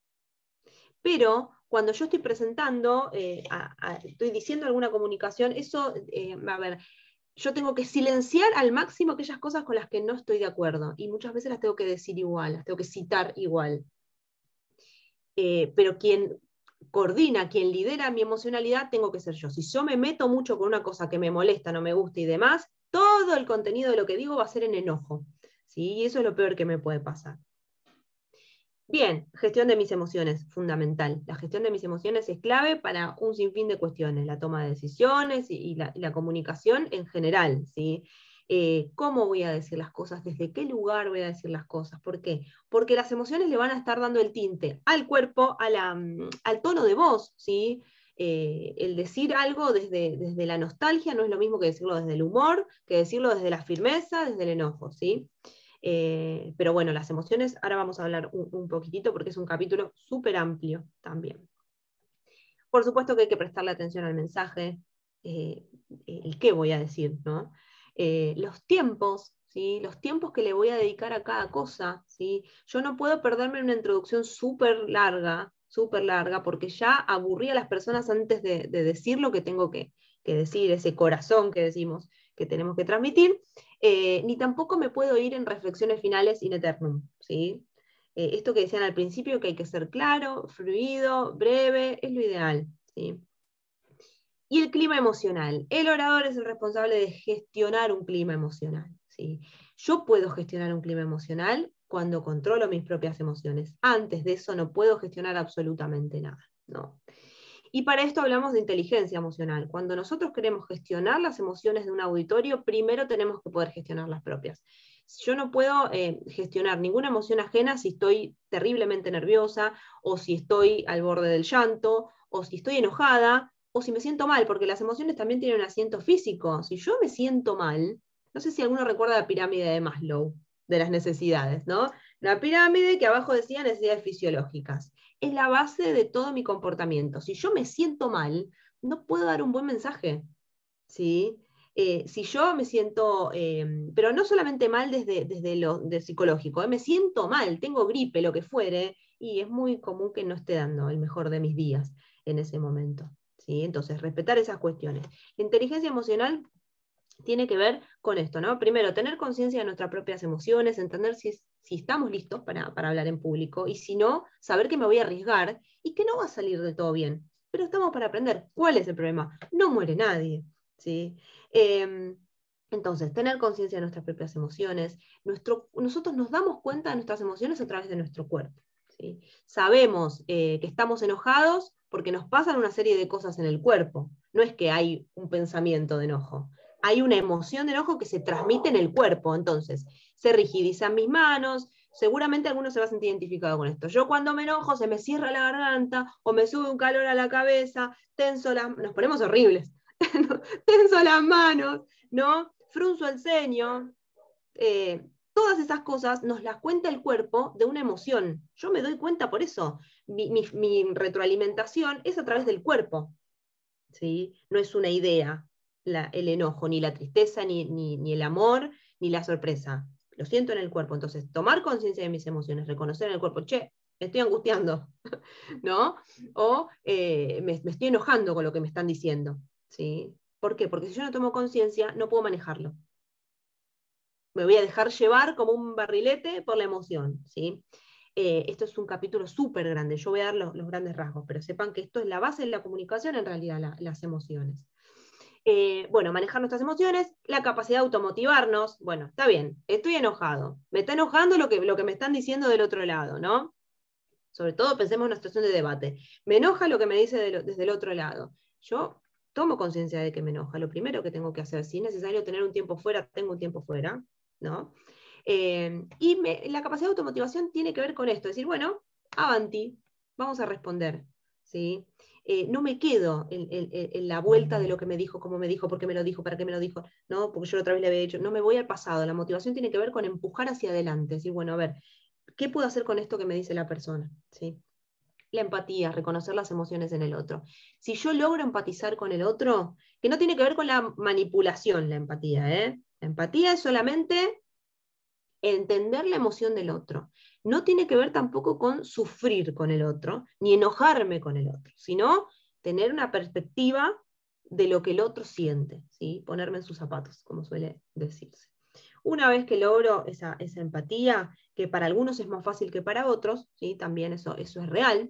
Pero cuando yo estoy presentando, eh, a, a, estoy diciendo alguna comunicación, eso, eh, a ver, yo tengo que silenciar al máximo aquellas cosas con las que no estoy de acuerdo, y muchas veces las tengo que decir igual, las tengo que citar igual. Eh, pero quien coordina, quien lidera mi emocionalidad, tengo que ser yo. Si yo me meto mucho con una cosa que me molesta, no me gusta y demás, todo el contenido de lo que digo va a ser en enojo, ¿sí? Y eso es lo peor que me puede pasar. Bien, gestión de mis emociones, fundamental. La gestión de mis emociones es clave para un sinfín de cuestiones, la toma de decisiones y, y, la, y la comunicación en general, ¿sí? Eh, ¿Cómo voy a decir las cosas? ¿Desde qué lugar voy a decir las cosas? ¿Por qué? Porque las emociones le van a estar dando el tinte al cuerpo, a la, al tono de voz, ¿sí? Eh, el decir algo desde, desde la nostalgia no es lo mismo que decirlo desde el humor, que decirlo desde la firmeza, desde el enojo, ¿sí? Eh, pero bueno, las emociones, ahora vamos a hablar un, un poquitito porque es un capítulo súper amplio también. Por supuesto que hay que prestarle atención al mensaje, eh, el qué voy a decir, ¿no? Eh, los tiempos, ¿sí? Los tiempos que le voy a dedicar a cada cosa, ¿sí? Yo no puedo perderme en una introducción súper larga, súper larga, porque ya aburrí a las personas antes de, de decir lo que tengo que, que decir, ese corazón que decimos que tenemos que transmitir, eh, ni tampoco me puedo ir en reflexiones finales in eternum, ¿sí? Eh, esto que decían al principio, que hay que ser claro, fluido, breve, es lo ideal, ¿sí? Y el clima emocional. El orador es el responsable de gestionar un clima emocional, ¿sí? Yo puedo gestionar un clima emocional cuando controlo mis propias emociones. Antes de eso no puedo gestionar absolutamente nada, ¿no? Y para esto hablamos de inteligencia emocional. Cuando nosotros queremos gestionar las emociones de un auditorio, primero tenemos que poder gestionar las propias. Yo no puedo eh, gestionar ninguna emoción ajena si estoy terriblemente nerviosa, o si estoy al borde del llanto, o si estoy enojada, o si me siento mal, porque las emociones también tienen un asiento físico. Si yo me siento mal, no sé si alguno recuerda la pirámide de Maslow, de las necesidades, ¿no? Una pirámide que abajo decía necesidades fisiológicas. Es la base de todo mi comportamiento. Si yo me siento mal, no puedo dar un buen mensaje, ¿sí? Eh, si yo me siento, eh, pero no solamente mal desde, desde lo de psicológico, eh, me siento mal, tengo gripe, lo que fuere, y es muy común que no esté dando el mejor de mis días en ese momento, ¿sí? Entonces, respetar esas cuestiones. La inteligencia emocional tiene que ver con esto, ¿no? Primero, tener conciencia de nuestras propias emociones, entender si, si estamos listos para, para hablar en público, y si no, saber que me voy a arriesgar y que no va a salir de todo bien. Pero estamos para aprender. ¿Cuál es el problema? No muere nadie, ¿sí? Eh, entonces, tener conciencia de nuestras propias emociones. Nuestro, nosotros nos damos cuenta de nuestras emociones a través de nuestro cuerpo, ¿sí? Sabemos eh, que estamos enojados porque nos pasan una serie de cosas en el cuerpo. No es que hay un pensamiento de enojo. Hay una emoción de enojo que se transmite en el cuerpo, entonces se rigidizan mis manos, seguramente alguno se va a sentir identificado con esto. Yo cuando me enojo se me cierra la garganta, o me sube un calor a la cabeza, tenso las, nos ponemos horribles, tenso las manos, ¿no? Frunzo el ceño, eh, todas esas cosas nos las cuenta el cuerpo de una emoción. Yo me doy cuenta por eso, mi, mi, mi retroalimentación es a través del cuerpo, ¿sí? No es una idea. La, el enojo, ni la tristeza, ni, ni, ni el amor, ni la sorpresa. Lo siento en el cuerpo. Entonces, tomar conciencia de mis emociones, reconocer en el cuerpo, che, me estoy angustiando, ¿no? O eh, me, me estoy enojando con lo que me están diciendo, ¿sí? ¿Por qué? Porque si yo no tomo conciencia, no puedo manejarlo. Me voy a dejar llevar como un barrilete por la emoción, ¿sí? Eh, esto es un capítulo súper grande, yo voy a dar los, los grandes rasgos, pero sepan que esto es la base de la comunicación, en realidad, la, las emociones. Eh, bueno, manejar nuestras emociones, la capacidad de automotivarnos. Bueno, está bien, estoy enojado. Me está enojando lo que, lo que me están diciendo del otro lado, ¿no? Sobre todo pensemos en una situación de debate. Me enoja lo que me dice de lo, desde el otro lado. Yo tomo conciencia de que me enoja. Lo primero que tengo que hacer, si es necesario tener un tiempo fuera, tengo un tiempo fuera, ¿no? Eh, y me, la capacidad de automotivación tiene que ver con esto, decir, bueno, avanti, vamos a responder, ¿sí? Eh, no me quedo en, en, en la vuelta de lo que me dijo, cómo me dijo, por qué me lo dijo, para qué me lo dijo, ¿no? Porque yo la otra vez le había dicho, no me voy al pasado. La motivación tiene que ver con empujar hacia adelante, decir, bueno, a ver, ¿qué puedo hacer con esto que me dice la persona? ¿Sí? La empatía, reconocer las emociones en el otro. Si yo logro empatizar con el otro, que no tiene que ver con la manipulación, la empatía, ¿eh? La empatía es solamente entender la emoción del otro. No tiene que ver tampoco con sufrir con el otro, ni enojarme con el otro, sino tener una perspectiva de lo que el otro siente, ¿sí? Ponerme en sus zapatos, como suele decirse. Una vez que logro esa, esa empatía, que para algunos es más fácil que para otros, ¿sí? También eso, eso es real,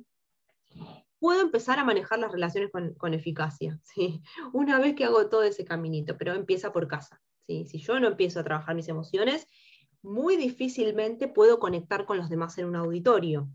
puedo empezar a manejar las relaciones con, con eficacia, ¿sí? Una vez que hago todo ese caminito, pero empieza por casa, ¿sí? Si yo no empiezo a trabajar mis emociones, muy difícilmente puedo conectar con los demás en un auditorio,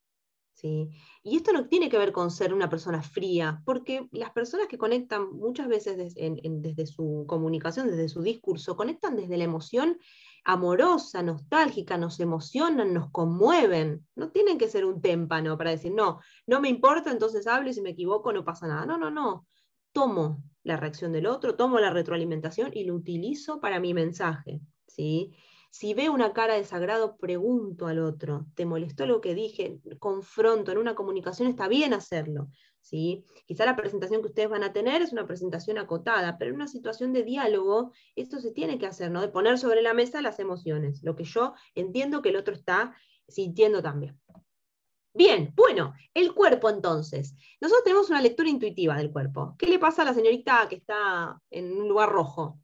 ¿sí? Y esto no tiene que ver con ser una persona fría, porque las personas que conectan muchas veces desde, en, en, desde su comunicación, desde su discurso, conectan desde la emoción amorosa, nostálgica, nos emocionan, nos conmueven. No tienen que ser un témpano para decir, no, no me importa, entonces hablo y si me equivoco no pasa nada. No, no, no. Tomo la reacción del otro, tomo la retroalimentación y lo utilizo para mi mensaje, ¿sí? Si veo una cara de desagrado, pregunto al otro, ¿te molestó lo que dije? Confronto, en una comunicación está bien hacerlo, ¿sí? Quizá la presentación que ustedes van a tener es una presentación acotada, pero en una situación de diálogo, esto se tiene que hacer, ¿no? De poner sobre la mesa las emociones, lo que yo entiendo que el otro está sintiendo también. Bien, bueno, el cuerpo entonces. Nosotros tenemos una lectura intuitiva del cuerpo. ¿Qué le pasa a la señorita que está en un lugar rojo?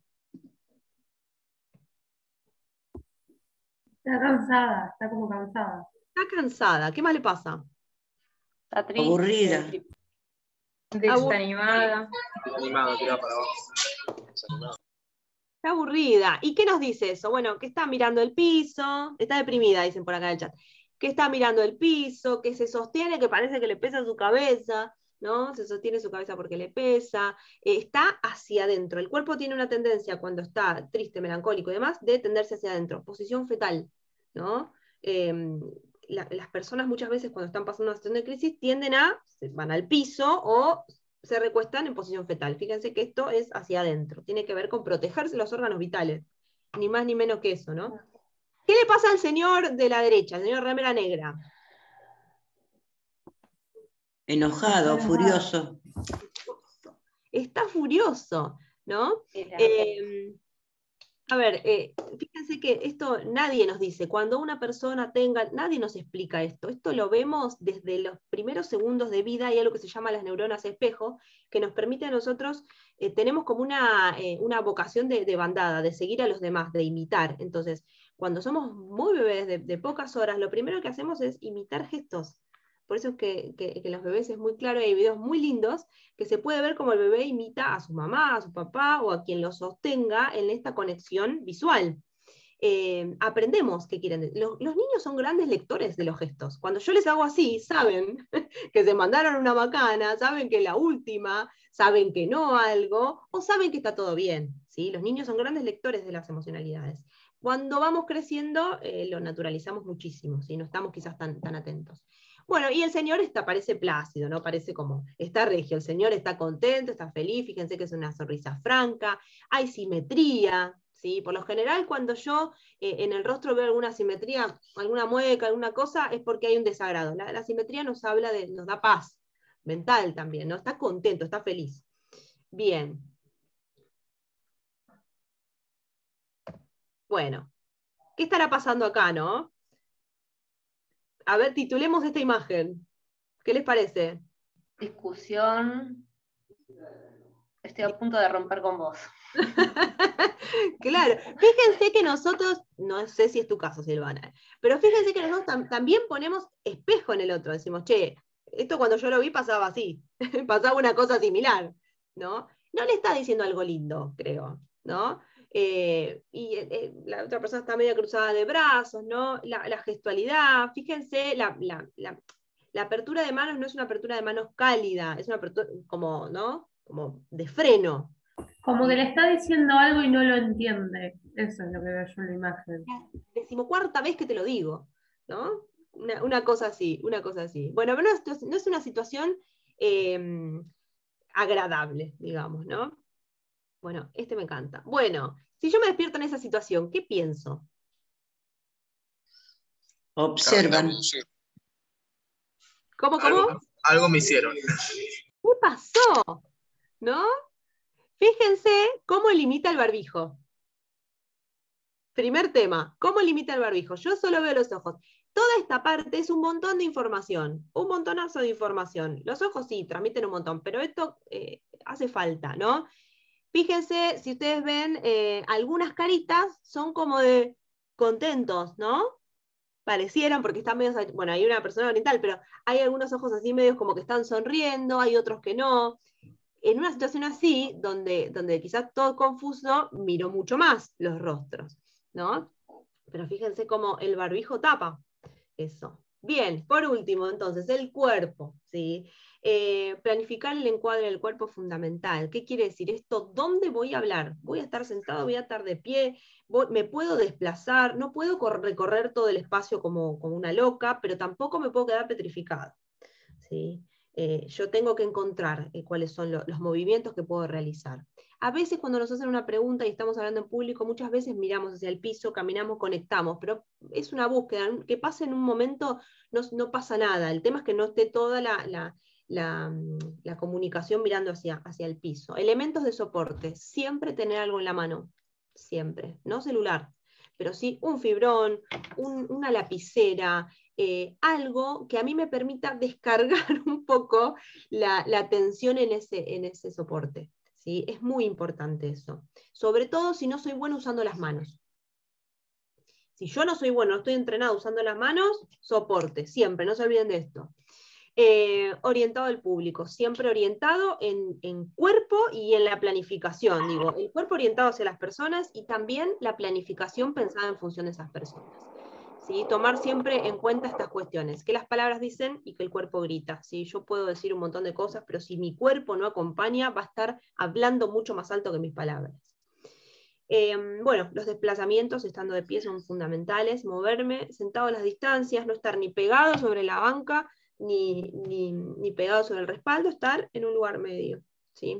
Está cansada, está como cansada. Está cansada. ¿Qué más le pasa? Está triste. Aburrida. Desanimada. Desanimada, tirada para abajo. Desanimada. Está aburrida. ¿Y qué nos dice eso? Bueno, que está mirando el piso, está deprimida, dicen por acá en el chat. Que está mirando el piso, que se sostiene, que parece que le pesa su cabeza, ¿no? Se sostiene su cabeza porque le pesa. Eh, está hacia adentro. El cuerpo tiene una tendencia, cuando está triste, melancólico y demás, de tenderse hacia adentro. Posición fetal, ¿no? Eh, la, las personas muchas veces cuando están pasando una situación de crisis tienden a, van al piso o se recuestan en posición fetal. Fíjense que esto es hacia adentro, tiene que ver con protegerse los órganos vitales, ni más ni menos que eso, ¿no? ¿Qué le pasa al señor de la derecha, al señor remera negra? Enojado, furioso. Está furioso, ¿no? Eh, a ver, eh, fíjense que esto nadie nos dice, cuando una persona tenga, nadie nos explica esto, esto lo vemos desde los primeros segundos de vida, hay algo que se llama las neuronas espejo, que nos permite a nosotros, eh, tenemos como una, eh, una vocación de, de bandada, de seguir a los demás, de imitar. Entonces, cuando somos muy bebés de, de pocas horas, lo primero que hacemos es imitar gestos. Por eso es que, que, que los bebés es muy claro, hay videos muy lindos, que se puede ver como el bebé imita a su mamá, a su papá, o a quien lo sostenga en esta conexión visual. Eh, aprendemos qué quieren decir. Los, los niños son grandes lectores de los gestos. Cuando yo les hago así, saben que se mandaron una macana, saben que es la última, saben que no algo, o saben que está todo bien, ¿sí? Los niños son grandes lectores de las emocionalidades. Cuando vamos creciendo, eh, lo naturalizamos muchísimo, ¿sí? No estamos quizás tan, tan atentos. Bueno, y el señor está, parece plácido, ¿no? Parece como, está regio, el señor está contento, está feliz, fíjense que es una sonrisa franca, hay simetría, ¿sí? Por lo general, cuando yo eh, en el rostro veo alguna simetría, alguna mueca, alguna cosa, es porque hay un desagrado. La, la simetría nos habla de, nos da paz mental también, ¿no? Está contento, está feliz. Bien. Bueno, ¿qué estará pasando acá, no? A ver, titulemos esta imagen. ¿Qué les parece? Discusión. Estoy a punto de romper con vos. Claro, fíjense que nosotros, no sé si es tu caso, Silvana, pero fíjense que nosotros tam también ponemos espejo en el otro. Decimos, che, esto cuando yo lo vi pasaba así, pasaba una cosa similar, ¿no? no le está diciendo algo lindo, creo, ¿no? Eh, y eh, la otra persona está medio cruzada de brazos, ¿no? La, la gestualidad, fíjense, la, la, la, la apertura de manos no es una apertura de manos cálida, es una apertura como, ¿no? Como de freno. Como que le está diciendo algo y no lo entiende. Eso es lo que veo yo en la imagen. Decimocuarta vez que te lo digo, ¿no? Una, una cosa así, una cosa así. Bueno, no es, no es una situación eh, agradable, digamos, ¿no? Bueno, este me encanta. Bueno, si yo me despierto en esa situación, ¿qué pienso? Observan. ¿Cómo, cómo? Algo, algo me hicieron. ¿Qué pasó? ¿No? Fíjense cómo limita el barbijo. Primer tema, ¿cómo limita el barbijo? Yo solo veo los ojos. Toda esta parte es un montón de información, un montonazo de información. Los ojos sí, transmiten un montón, pero esto eh, hace falta, ¿no? Fíjense, si ustedes ven, eh, algunas caritas son como de contentos, ¿no? Parecieran, porque están medio, bueno, hay una persona oriental, pero hay algunos ojos así medios como que están sonriendo, hay otros que no. En una situación así, donde, donde quizás todo confuso, miro mucho más los rostros, ¿no? Pero fíjense cómo el barbijo tapa eso. Bien, por último, entonces, el cuerpo, ¿sí? Eh, planificar el encuadre del cuerpo es fundamental. ¿Qué quiere decir esto? ¿Dónde voy a hablar? ¿Voy a estar sentado? ¿Voy a estar de pie? Voy, ¿me puedo desplazar? No puedo recorrer todo el espacio como, como una loca, pero tampoco me puedo quedar petrificado, ¿sí? Eh, yo tengo que encontrar eh, cuáles son lo, los movimientos que puedo realizar. A veces cuando nos hacen una pregunta y estamos hablando en público, muchas veces miramos hacia el piso, caminamos, conectamos, pero es una búsqueda, que pase en un momento, no, no pasa nada. El tema es que no esté toda la, la, la, la comunicación mirando hacia, hacia el piso. Elementos de soporte, siempre tener algo en la mano, siempre, no celular, pero sí un fibrón, un, una lapicera, Eh, algo que a mí me permita descargar un poco la, la tensión en ese, en ese soporte, ¿sí? Es muy importante eso. Sobre todo si no soy bueno usando las manos. Si yo no soy bueno, no estoy entrenado usando las manos, soporte, siempre, no se olviden de esto. Eh, orientado al público, siempre orientado en, en cuerpo y en la planificación, digo, el cuerpo orientado hacia las personas y también la planificación pensada en función de esas personas. ¿Sí? Tomar siempre en cuenta estas cuestiones, que las palabras dicen y que el cuerpo grita. ¿Sí? Yo puedo decir un montón de cosas, pero si mi cuerpo no acompaña, va a estar hablando mucho más alto que mis palabras. Eh, bueno, los desplazamientos estando de pie son fundamentales, moverme sentado a las distancias, no estar ni pegado sobre la banca, ni, ni, ni pegado sobre el respaldo, estar en un lugar medio. ¿Sí?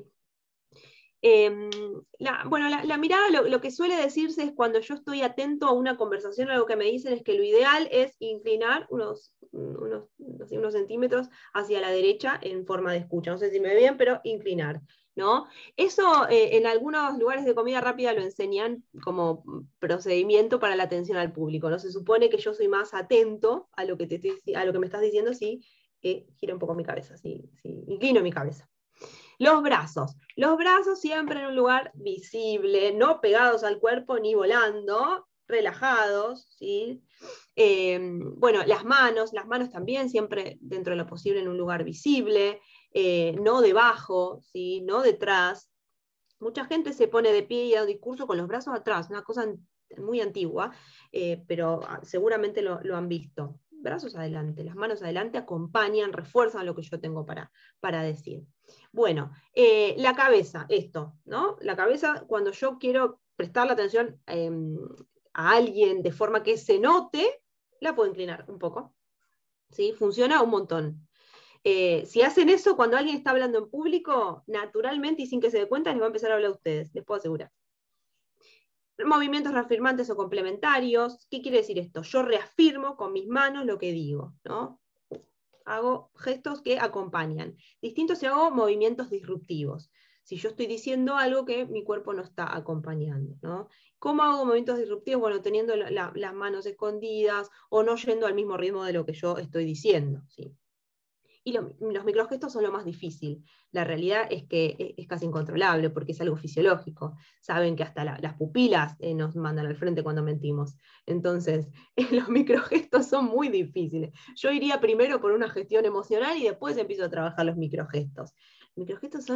Eh, la, bueno, la, la mirada, lo, lo que suele decirse es cuando yo estoy atento a una conversación, algo que me dicen es que lo ideal es inclinar unos, unos, unos centímetros hacia la derecha en forma de escucha. No sé si me ve bien, pero inclinar, ¿no? Eso eh, en algunos lugares de comida rápida lo enseñan como procedimiento para la atención al público, ¿no? Se supone que yo soy más atento a lo que, te estoy, a lo que me estás diciendo si eh, giro un poco mi cabeza, si, si inclino mi cabeza. Los brazos. Los brazos siempre en un lugar visible, no pegados al cuerpo ni volando, relajados, ¿sí? Eh, bueno, las manos, las manos también siempre dentro de lo posible en un lugar visible, eh, no debajo, ¿sí? No detrás. Mucha gente se pone de pie y da un discurso con los brazos atrás, una cosa muy antigua, eh, pero seguramente lo, lo han visto. Brazos adelante, las manos adelante acompañan, refuerzan lo que yo tengo para, para decir. Bueno, eh, la cabeza, esto, ¿no? La cabeza, cuando yo quiero prestar la atención eh, a alguien de forma que se note, la puedo inclinar un poco, ¿sí? Funciona un montón. Eh, si hacen eso cuando alguien está hablando en público, naturalmente y sin que se dé cuenta, les va a empezar a hablar a ustedes, les puedo asegurar. Movimientos reafirmantes o complementarios. ¿Qué quiere decir esto? Yo reafirmo con mis manos lo que digo, ¿no? Hago gestos que acompañan. Distinto si hago movimientos disruptivos. Si yo estoy diciendo algo que mi cuerpo no está acompañando, ¿no? ¿Cómo hago movimientos disruptivos? Bueno, teniendo la, la, las manos escondidas o no yendo al mismo ritmo de lo que yo estoy diciendo, ¿sí? Y lo, los microgestos son lo más difícil. La realidad es que es, es casi incontrolable porque es algo fisiológico. Saben que hasta la, las pupilas eh, nos mandan al frente cuando mentimos. Entonces, eh, los microgestos son muy difíciles. Yo iría primero por una gestión emocional y después empiezo a trabajar los microgestos. Los microgestos son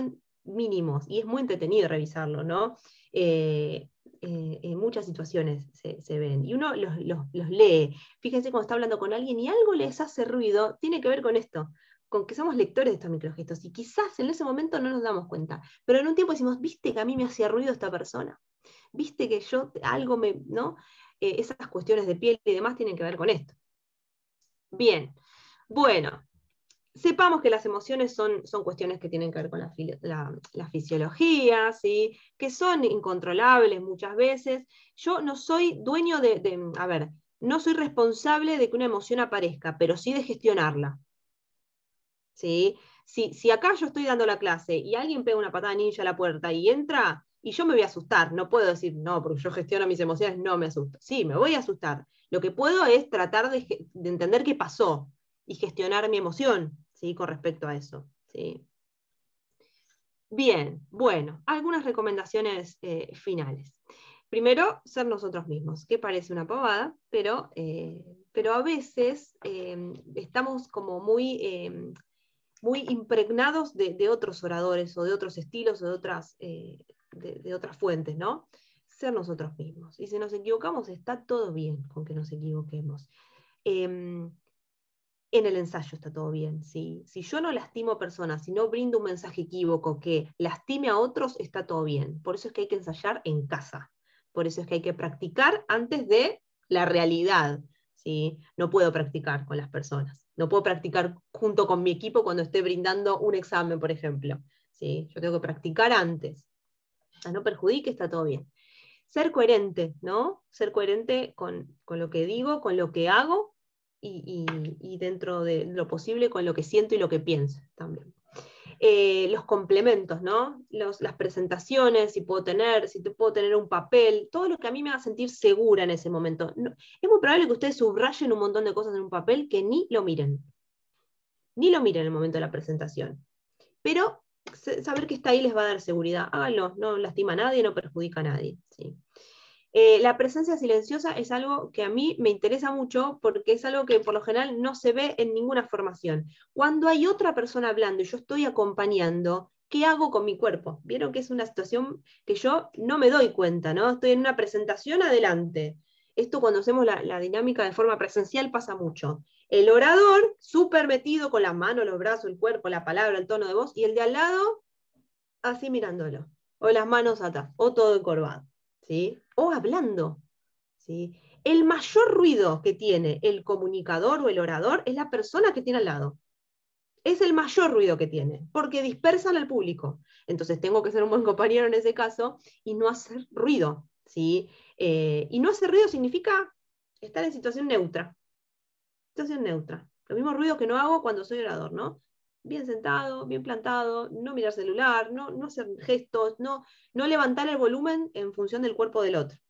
mínimos, y es muy entretenido revisarlo, ¿no? Eh, eh, en muchas situaciones se, se ven, y uno los, los, los lee. Fíjense cuando está hablando con alguien y algo les hace ruido, tiene que ver con esto, con que somos lectores de estos microgestos, y quizás en ese momento no nos damos cuenta, pero en un tiempo decimos, viste que a mí me hacía ruido esta persona, viste que yo, algo me, ¿no? Eh, esas cuestiones de piel y demás tienen que ver con esto. Bien, bueno, sepamos que las emociones son, son cuestiones que tienen que ver con la, la, la fisiología, ¿sí? Que son incontrolables muchas veces. Yo no soy dueño de, de, a ver, no soy responsable de que una emoción aparezca, pero sí de gestionarla. ¿Sí? Si, si acá yo estoy dando la clase y alguien pega una patada ninja a la puerta y entra, y yo me voy a asustar, no puedo decir, no, porque yo gestiono mis emociones, no me asusto. Sí, me voy a asustar. Lo que puedo es tratar de, de entender qué pasó y gestionar mi emoción, ¿sí? Con respecto a eso, ¿sí? Bien, bueno, algunas recomendaciones eh, finales. Primero, ser nosotros mismos, que parece una pavada, pero, eh, pero a veces eh, estamos como muy, eh, muy impregnados de, de otros oradores o de otros estilos o de otras, eh, de, de otras fuentes, ¿no? Ser nosotros mismos. Y si nos equivocamos, está todo bien con que nos equivoquemos. Eh, En el ensayo está todo bien, ¿sí? Si yo no lastimo a personas, si no brindo un mensaje equívoco que lastime a otros, está todo bien. Por eso es que hay que ensayar en casa. Por eso es que hay que practicar antes de la realidad, ¿sí? No puedo practicar con las personas. No puedo practicar junto con mi equipo cuando esté brindando un examen, por ejemplo, ¿sí? Yo tengo que practicar antes. A no perjudique, está todo bien. Ser coherente, ¿no? Ser coherente con, con lo que digo, con lo que hago, Y, y, y dentro de lo posible con lo que siento y lo que pienso también. Eh, los complementos, ¿no? Los, las presentaciones, si puedo tener, si te puedo tener un papel, todo lo que a mí me haga sentir segura en ese momento. No, es muy probable que ustedes subrayen un montón de cosas en un papel que ni lo miren. Ni lo miren en el momento de la presentación. Pero saber que está ahí les va a dar seguridad. Háganlo, no lastima a nadie, no perjudica a nadie. ¿Sí? Eh, la presencia silenciosa es algo que a mí me interesa mucho porque es algo que por lo general no se ve en ninguna formación. Cuando hay otra persona hablando y yo estoy acompañando, ¿qué hago con mi cuerpo? Vieron que es una situación que yo no me doy cuenta, ¿no? Estoy en una presentación adelante. Esto cuando hacemos la, la dinámica de forma presencial pasa mucho. El orador, súper metido con las manos, los brazos, el cuerpo, la palabra, el tono de voz, y el de al lado, así mirándolo. O las manos atrás, o todo encorvado. ¿Sí? O hablando. ¿Sí? El mayor ruido que tiene el comunicador o el orador es la persona que tiene al lado. Es el mayor ruido que tiene, porque dispersan al público. Entonces tengo que ser un buen compañero en ese caso y no hacer ruido. ¿Sí? Eh, y no hacer ruido significa estar en situación neutra. Situación neutra. Lo mismo ruido que no hago cuando soy orador, ¿no? Bien sentado, bien plantado, no mirar celular, no, no hacer gestos, no, no levantar el volumen en función del cuerpo del otro.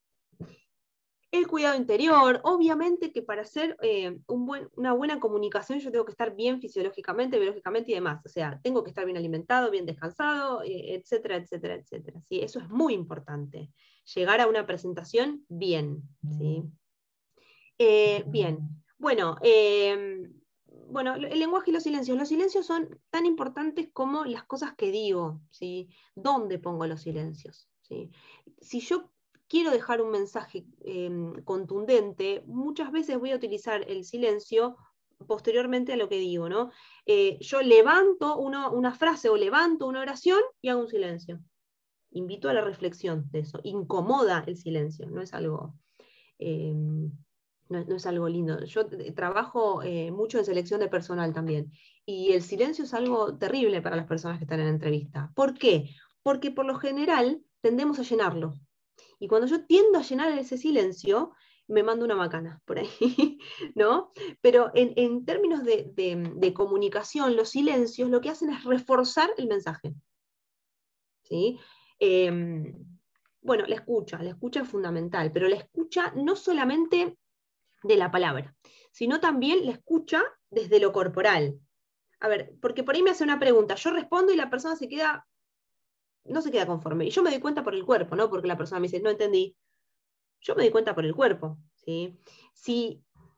El cuidado interior, obviamente que para hacer eh, un buen, una buena comunicación yo tengo que estar bien fisiológicamente, biológicamente y demás. O sea, tengo que estar bien alimentado, bien descansado, eh, etcétera, etcétera, etcétera. ¿Sí? Eso es muy importante. Llegar a una presentación bien. ¿Sí? Eh, bien. Bueno, eh, bueno, el lenguaje y los silencios. Los silencios son tan importantes como las cosas que digo, ¿sí? ¿Dónde pongo los silencios? ¿Sí? Si yo quiero dejar un mensaje eh, contundente, muchas veces voy a utilizar el silencio posteriormente a lo que digo, ¿no? Eh, yo levanto uno, una frase o levanto una oración y hago un silencio. Invito a la reflexión de eso. Incomoda el silencio, no es algo... Eh, No, no es algo lindo. Yo trabajo eh, mucho en selección de personal también. Y el silencio es algo terrible para las personas que están en la entrevista. ¿Por qué? Porque por lo general tendemos a llenarlo. Y cuando yo tiendo a llenar ese silencio, me mando una macana por ahí, ¿no? Pero en, en términos de, de, de comunicación, los silencios lo que hacen es reforzar el mensaje. ¿Sí? Eh, bueno, la escucha, la escucha es fundamental, pero la escucha no solamente de la palabra, sino también la escucha desde lo corporal. A ver, porque por ahí me hace una pregunta, yo respondo y la persona se queda, no se queda conforme. Y yo me doy cuenta por el cuerpo, ¿no? Porque la persona me dice, no entendí. Yo me doy cuenta por el cuerpo, ¿sí? Si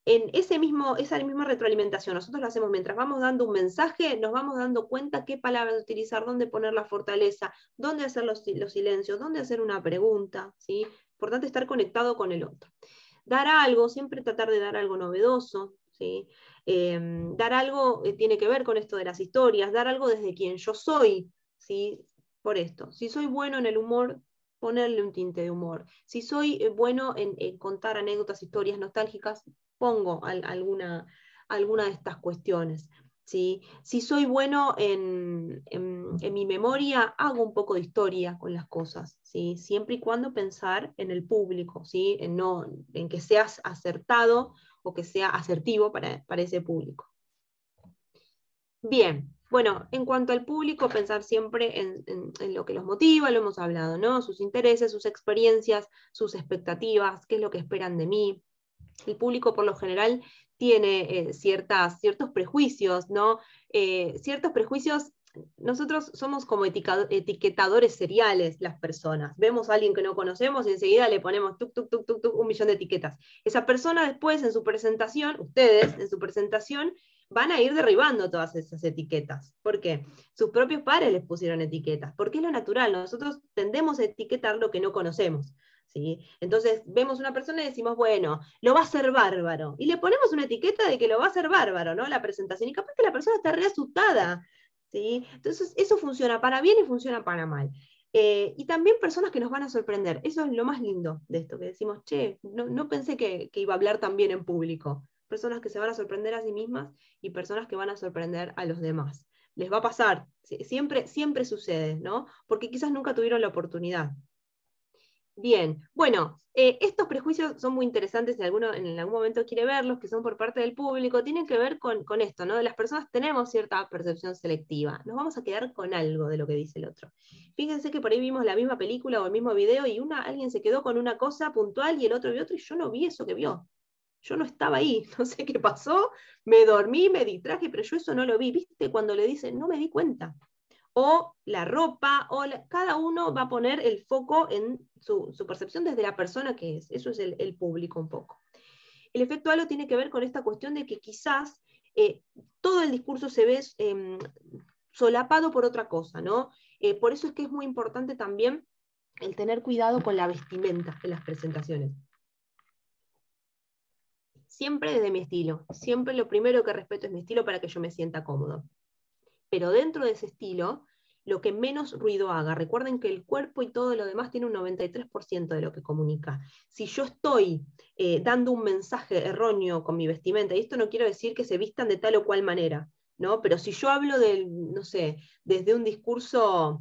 en ese mismo, esa misma retroalimentación, nosotros lo hacemos mientras vamos dando un mensaje, nos vamos dando cuenta qué palabras utilizar, dónde poner la fortaleza, dónde hacer los, los silencios, dónde hacer una pregunta, ¿sí? Importante estar conectado con el otro. Dar algo, siempre tratar de dar algo novedoso, ¿sí? Eh, dar algo eh, tiene que ver con esto de las historias, dar algo desde quien yo soy, ¿sí? Por esto, si soy bueno en el humor, ponerle un tinte de humor. Si soy eh, bueno en, en contar anécdotas, historias nostálgicas, pongo al, alguna, alguna de estas cuestiones. ¿Sí? Si soy bueno en, en, en mi memoria, hago un poco de historia con las cosas, ¿sí? Siempre y cuando pensar en el público, ¿sí? En, no, en que seas acertado o que sea asertivo para, para ese público. Bien, bueno, en cuanto al público, pensar siempre en, en, en lo que los motiva, lo hemos hablado, ¿no? Sus intereses, sus experiencias, sus expectativas, qué es lo que esperan de mí. El público por lo general tiene eh, ciertas, ciertos prejuicios, ¿no? Eh, ciertos prejuicios, nosotros somos como etiquetadores seriales las personas. Vemos a alguien que no conocemos y enseguida le ponemos tuc, tuc, tuc, tuc, tuc, un millón de etiquetas. Esa persona después en su presentación, ustedes en su presentación, van a ir derribando todas esas etiquetas. ¿Por qué? Sus propios padres les pusieron etiquetas, porque es lo natural, nosotros tendemos a etiquetar lo que no conocemos. ¿Sí? Entonces vemos una persona y decimos, bueno, lo va a hacer bárbaro, y le ponemos una etiqueta de que lo va a hacer bárbaro, ¿no? La presentación, y capaz que la persona está re asustada, ¿sí? Entonces eso funciona para bien y funciona para mal. Eh, y también personas que nos van a sorprender, eso es lo más lindo de esto, que decimos, che, no, no pensé que, que iba a hablar tan bien en público. Personas que se van a sorprender a sí mismas y personas que van a sorprender a los demás. Les va a pasar, siempre, siempre sucede, ¿no? Porque quizás nunca tuvieron la oportunidad. Bien, bueno, eh, estos prejuicios son muy interesantes, si alguno en algún momento quiere verlos, que son por parte del público, tienen que ver con, con esto, ¿no? Las personas tenemos cierta percepción selectiva, nos vamos a quedar con algo de lo que dice el otro. Fíjense que por ahí vimos la misma película o el mismo video y una, alguien se quedó con una cosa puntual y el otro vio otro y yo no vi eso que vio. Yo no estaba ahí, no sé qué pasó, me dormí, me distraje, pero yo eso no lo vi. ¿Viste cuando le dicen, no me di cuenta? O la ropa, o la, cada uno va a poner el foco en su, su percepción desde la persona que es. Eso es el, el público un poco. El efecto halo tiene que ver con esta cuestión de que quizás eh, todo el discurso se ve eh, solapado por otra cosa, ¿no? Eh, por eso es que es muy importante también el tener cuidado con la vestimenta en las presentaciones. Siempre desde mi estilo. Siempre lo primero que respeto es mi estilo para que yo me sienta cómodo. Pero dentro de ese estilo, lo que menos ruido haga. Recuerden que el cuerpo y todo lo demás tiene un noventa y tres por ciento de lo que comunica. Si yo estoy eh, dando un mensaje erróneo con mi vestimenta, y esto no quiero decir que se vistan de tal o cual manera, ¿no? Pero si yo hablo del, no sé, desde un discurso,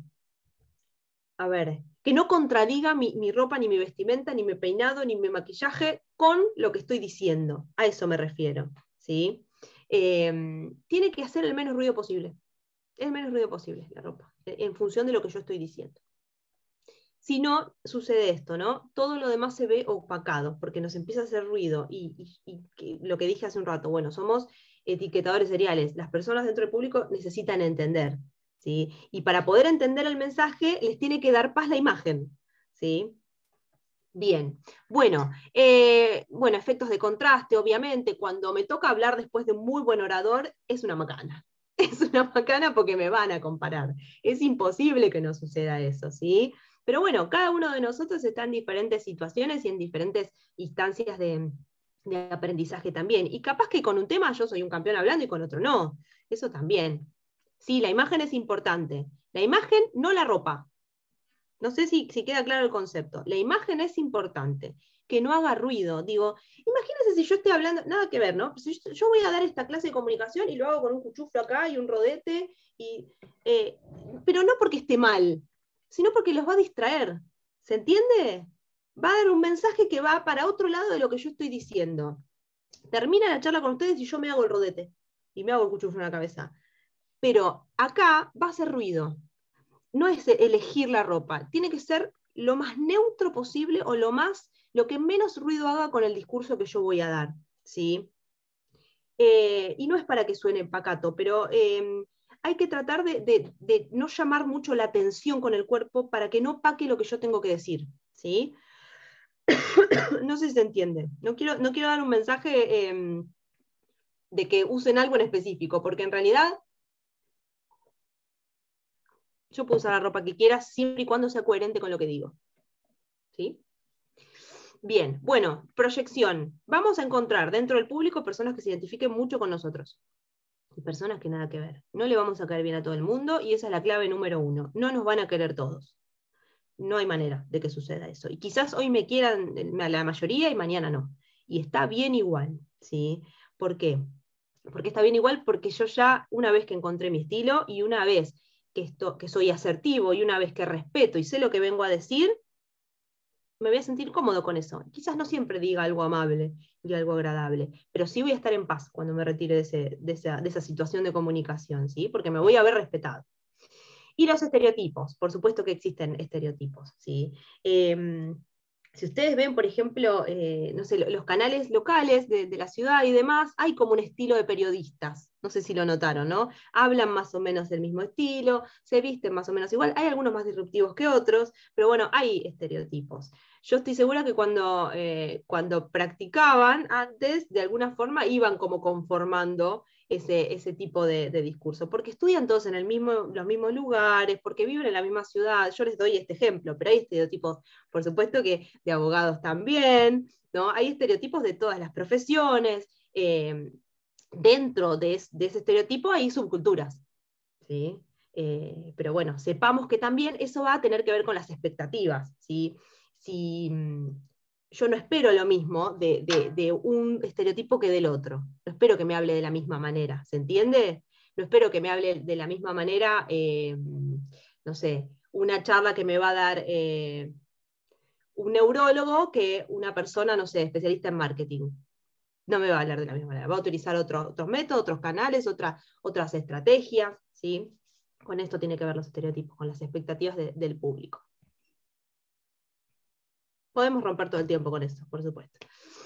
a ver, que no contradiga mi, mi ropa, ni mi vestimenta, ni mi peinado, ni mi maquillaje con lo que estoy diciendo. A eso me refiero, ¿sí? Eh, tiene que hacer el menos ruido posible. El menos ruido posible la ropa, en función de lo que yo estoy diciendo. Si no, sucede esto, ¿no? Todo lo demás se ve opacado, porque nos empieza a hacer ruido, y, y, y que, lo que dije hace un rato, bueno, somos etiquetadores seriales, las personas dentro del público necesitan entender, ¿sí? Y para poder entender el mensaje, les tiene que dar paz la imagen, ¿sí? Bien, bueno, eh, bueno, efectos de contraste, obviamente, cuando me toca hablar después de un muy buen orador, es una macana. Es una macana porque me van a comparar. Es imposible que no suceda eso, ¿sí? Pero bueno, cada uno de nosotros está en diferentes situaciones y en diferentes instancias de, de aprendizaje también. Y capaz que con un tema yo soy un campeón hablando y con otro no. Eso también. Sí, la imagen es importante. La imagen, no la ropa. No sé si, si queda claro el concepto. La imagen es importante. Que no haga ruido. Digo, imagínense si yo estoy hablando, nada que ver, ¿no? Si yo, yo voy a dar esta clase de comunicación y lo hago con un cuchuflo acá y un rodete, y, eh, pero no porque esté mal, sino porque los va a distraer. ¿Se entiende? Va a dar un mensaje que va para otro lado de lo que yo estoy diciendo. Termina la charla con ustedes y yo me hago el rodete y me hago el cuchuflo en la cabeza. Pero acá va a hacer ruido. No es elegir la ropa, tiene que ser lo más neutro posible o lo más, lo que menos ruido haga con el discurso que yo voy a dar, ¿sí? Eh, y no es para que suene pacato, pero eh, hay que tratar de, de, de no llamar mucho la atención con el cuerpo para que no paque lo que yo tengo que decir, ¿sí? No sé si se entiende. No quiero, no quiero dar un mensaje eh, de que usen algo en específico, porque en realidad yo puedo usar la ropa que quiera siempre y cuando sea coherente con lo que digo. ¿Sí? Bien, bueno, proyección. Vamos a encontrar dentro del público personas que se identifiquen mucho con nosotros. Y personas que nada que ver. No le vamos a caer bien a todo el mundo, y esa es la clave número uno. No nos van a querer todos. No hay manera de que suceda eso. Y quizás hoy me quieran la mayoría y mañana no. Y está bien igual, ¿sí? ¿Por qué? Porque está bien igual porque yo ya, una vez que encontré mi estilo, y una vez que, esto, que soy asertivo, y una vez que respeto y sé lo que vengo a decir, me voy a sentir cómodo con eso. Quizás no siempre diga algo amable y algo agradable, pero sí voy a estar en paz cuando me retire de, ese, de, esa, de esa situación de comunicación, ¿sí? Porque me voy a ver respetado. Y los estereotipos, por supuesto que existen estereotipos, ¿sí? Eh, si ustedes ven, por ejemplo, eh, no sé, los canales locales de, de la ciudad y demás, hay como un estilo de periodistas, no sé si lo notaron, ¿no? Hablan más o menos del mismo estilo, se visten más o menos igual, hay algunos más disruptivos que otros, pero bueno, hay estereotipos. Yo estoy segura que cuando, eh, cuando practicaban antes, de alguna forma iban como conformando ese, ese tipo de, de discurso, porque estudian todos en el mismo, los mismos lugares, porque viven en la misma ciudad. Yo les doy este ejemplo, pero hay estereotipos, por supuesto que de abogados también, ¿no? Hay estereotipos de todas las profesiones. Eh, dentro de, de ese estereotipo hay subculturas, ¿sí? Eh, pero bueno, sepamos que también eso va a tener que ver con las expectativas, ¿sí? Si yo no espero lo mismo de, de, de un estereotipo que del otro, no espero que me hable de la misma manera, ¿se entiende? No espero que me hable de la misma manera, eh, no sé, una charla que me va a dar eh, un neurólogo que una persona, no sé, especialista en marketing. No me va a hablar de la misma manera, va a utilizar otro, otros métodos, otros canales, otra, otras estrategias, ¿sí? Con esto tiene que ver los estereotipos, con las expectativas de, del público. Podemos romper todo el tiempo con eso, por supuesto.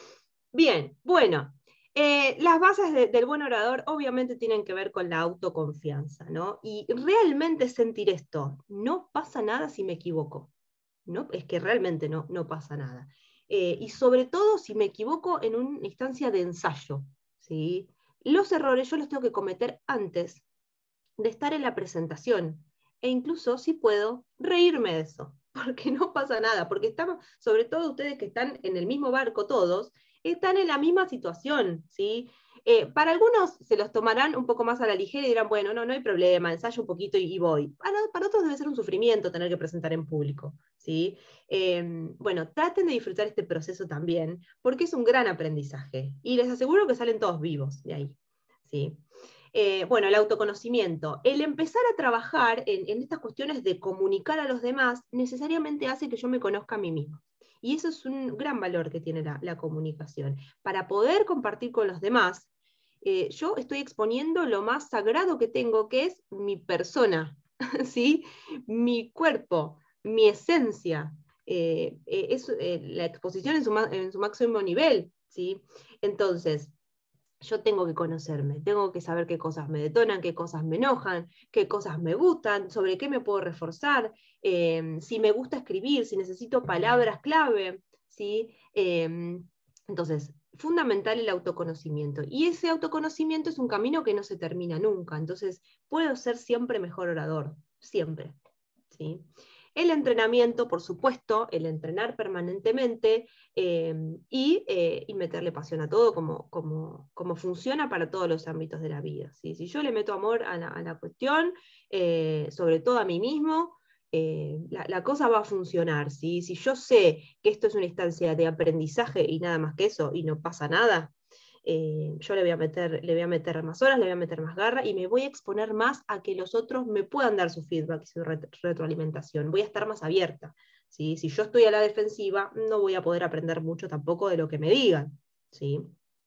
Bien, bueno, eh, las bases de, del buen orador obviamente tienen que ver con la autoconfianza, ¿no? Y realmente sentir esto, no pasa nada si me equivoco, ¿no? Es que realmente no, no pasa nada. Eh, y sobre todo si me equivoco en una instancia de ensayo, ¿sí? Los errores yo los tengo que cometer antes de estar en la presentación, e incluso, si puedo, reírme de eso, porque no pasa nada, porque estamos, sobre todo ustedes que están en el mismo barco todos, están en la misma situación, ¿sí? Eh, para algunos se los tomarán un poco más a la ligera y dirán, bueno, no, no hay problema, ensayo un poquito y, y voy. Para, para otros debe ser un sufrimiento tener que presentar en público, ¿sí? Eh, bueno, traten de disfrutar este proceso también, porque es un gran aprendizaje, y les aseguro que salen todos vivos de ahí, ¿sí? Eh, bueno, el autoconocimiento. El empezar a trabajar en, en estas cuestiones de comunicar a los demás necesariamente hace que yo me conozca a mí mismo. Y eso es un gran valor que tiene la, la comunicación. Para poder compartir con los demás, eh, yo estoy exponiendo lo más sagrado que tengo, que es mi persona, ¿sí? Mi cuerpo, mi esencia. Eh, eh, es eh, la exposición en su, en su máximo nivel, ¿sí? Entonces, yo tengo que conocerme, tengo que saber qué cosas me detonan, qué cosas me enojan, qué cosas me gustan, sobre qué me puedo reforzar, eh, si me gusta escribir, si necesito palabras clave, ¿sí? Eh, entonces, fundamental el autoconocimiento. Y ese autoconocimiento es un camino que no se termina nunca, entonces puedo ser siempre mejor orador, siempre, ¿sí? El entrenamiento, por supuesto, el entrenar permanentemente eh, y, eh, y meterle pasión a todo como, como, como funciona para todos los ámbitos de la vida, ¿sí? Si yo le meto amor a la, a la cuestión, eh, sobre todo a mí mismo, eh, la, la cosa va a funcionar, ¿sí? Si yo sé que esto es una instancia de aprendizaje y nada más que eso, y no pasa nada, Eh, yo le voy, a meter, le voy a meter más horas, le voy a meter más garra y me voy a exponer más a que los otros me puedan dar su feedback y su ret retroalimentación. Voy a estar más abierta, ¿sí? Si yo estoy a la defensiva, no voy a poder aprender mucho tampoco de lo que me digan, ¿sí?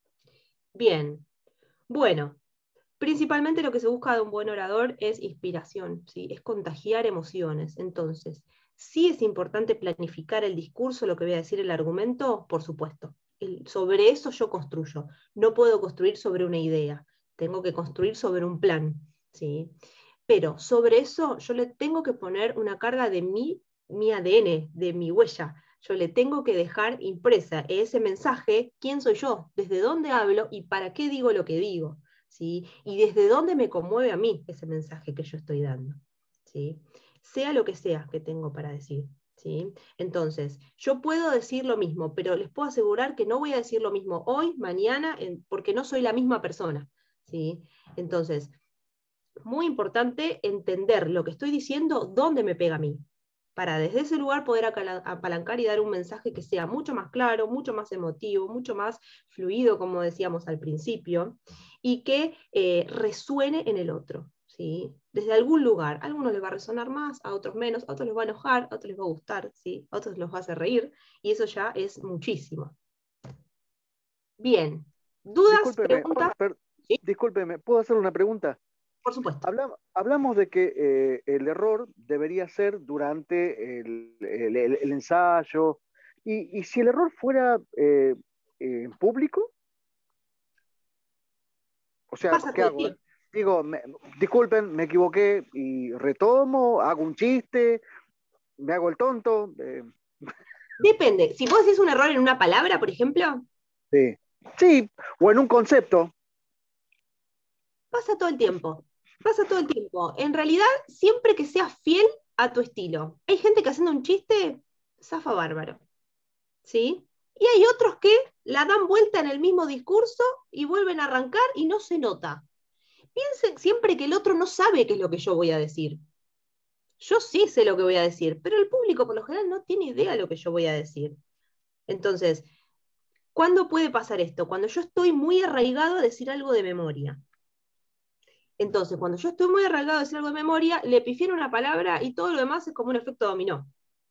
Bien, bueno, principalmente lo que se busca de un buen orador es inspiración, ¿sí? Es contagiar emociones. Entonces, sí es importante planificar el discurso, lo que voy a decir, el argumento, por supuesto. El, sobre eso yo construyo. No puedo construir sobre una idea, tengo que construir sobre un plan, ¿sí? Pero sobre eso yo le tengo que poner una carga de mi, mi A D N, de mi huella. Yo le tengo que dejar impresa ese mensaje, quién soy yo, desde dónde hablo y para qué digo lo que digo, ¿sí? Y desde dónde me conmueve a mí ese mensaje que yo estoy dando, ¿sí? Sea lo que sea que tengo para decir, ¿sí? Entonces, yo puedo decir lo mismo, pero les puedo asegurar que no voy a decir lo mismo hoy, mañana, en, porque no soy la misma persona, ¿sí? Entonces, muy importante entender lo que estoy diciendo, dónde me pega a mí, para desde ese lugar poder apalancar y dar un mensaje que sea mucho más claro, mucho más emotivo, mucho más fluido, como decíamos al principio, y que eh, resuene en el otro, ¿sí? Desde algún lugar. A algunos les va a resonar más, a otros menos, a otros les va a enojar, a otros les va a gustar, ¿sí? A otros los va a hacer reír, y eso ya es muchísimo. Bien. ¿Dudas, Discúlpeme, preguntas? per, ¿Sí? discúlpeme, ¿puedo hacer una pregunta? Por supuesto. Hablamos, hablamos de que eh, el error debería ser durante el, el, el, el ensayo, y, y si el error fuera eh, eh, en público, o sea, Pasa ¿qué todo el hago? tiempo. Digo, me, disculpen, me equivoqué, y retomo, hago un chiste, me hago el tonto. Eh. Depende. Si vos decís un error en una palabra, por ejemplo, Sí. Sí, o en un concepto. pasa todo el tiempo. Pasa todo el tiempo. En realidad, siempre que seas fiel a tu estilo. Hay gente que haciendo un chiste, zafa bárbaro. ¿Sí? Y hay otros que la dan vuelta en el mismo discurso y vuelven a arrancar y no se nota. Piensen siempre que el otro no sabe qué es lo que yo voy a decir. Yo sí sé lo que voy a decir, pero el público por lo general no tiene idea de lo que yo voy a decir. Entonces, ¿cuándo puede pasar esto? Cuando yo estoy muy arraigado a decir algo de memoria. Entonces, cuando yo estoy muy arraigado a decir algo de memoria, le pifiero una palabra y todo lo demás es como un efecto dominó.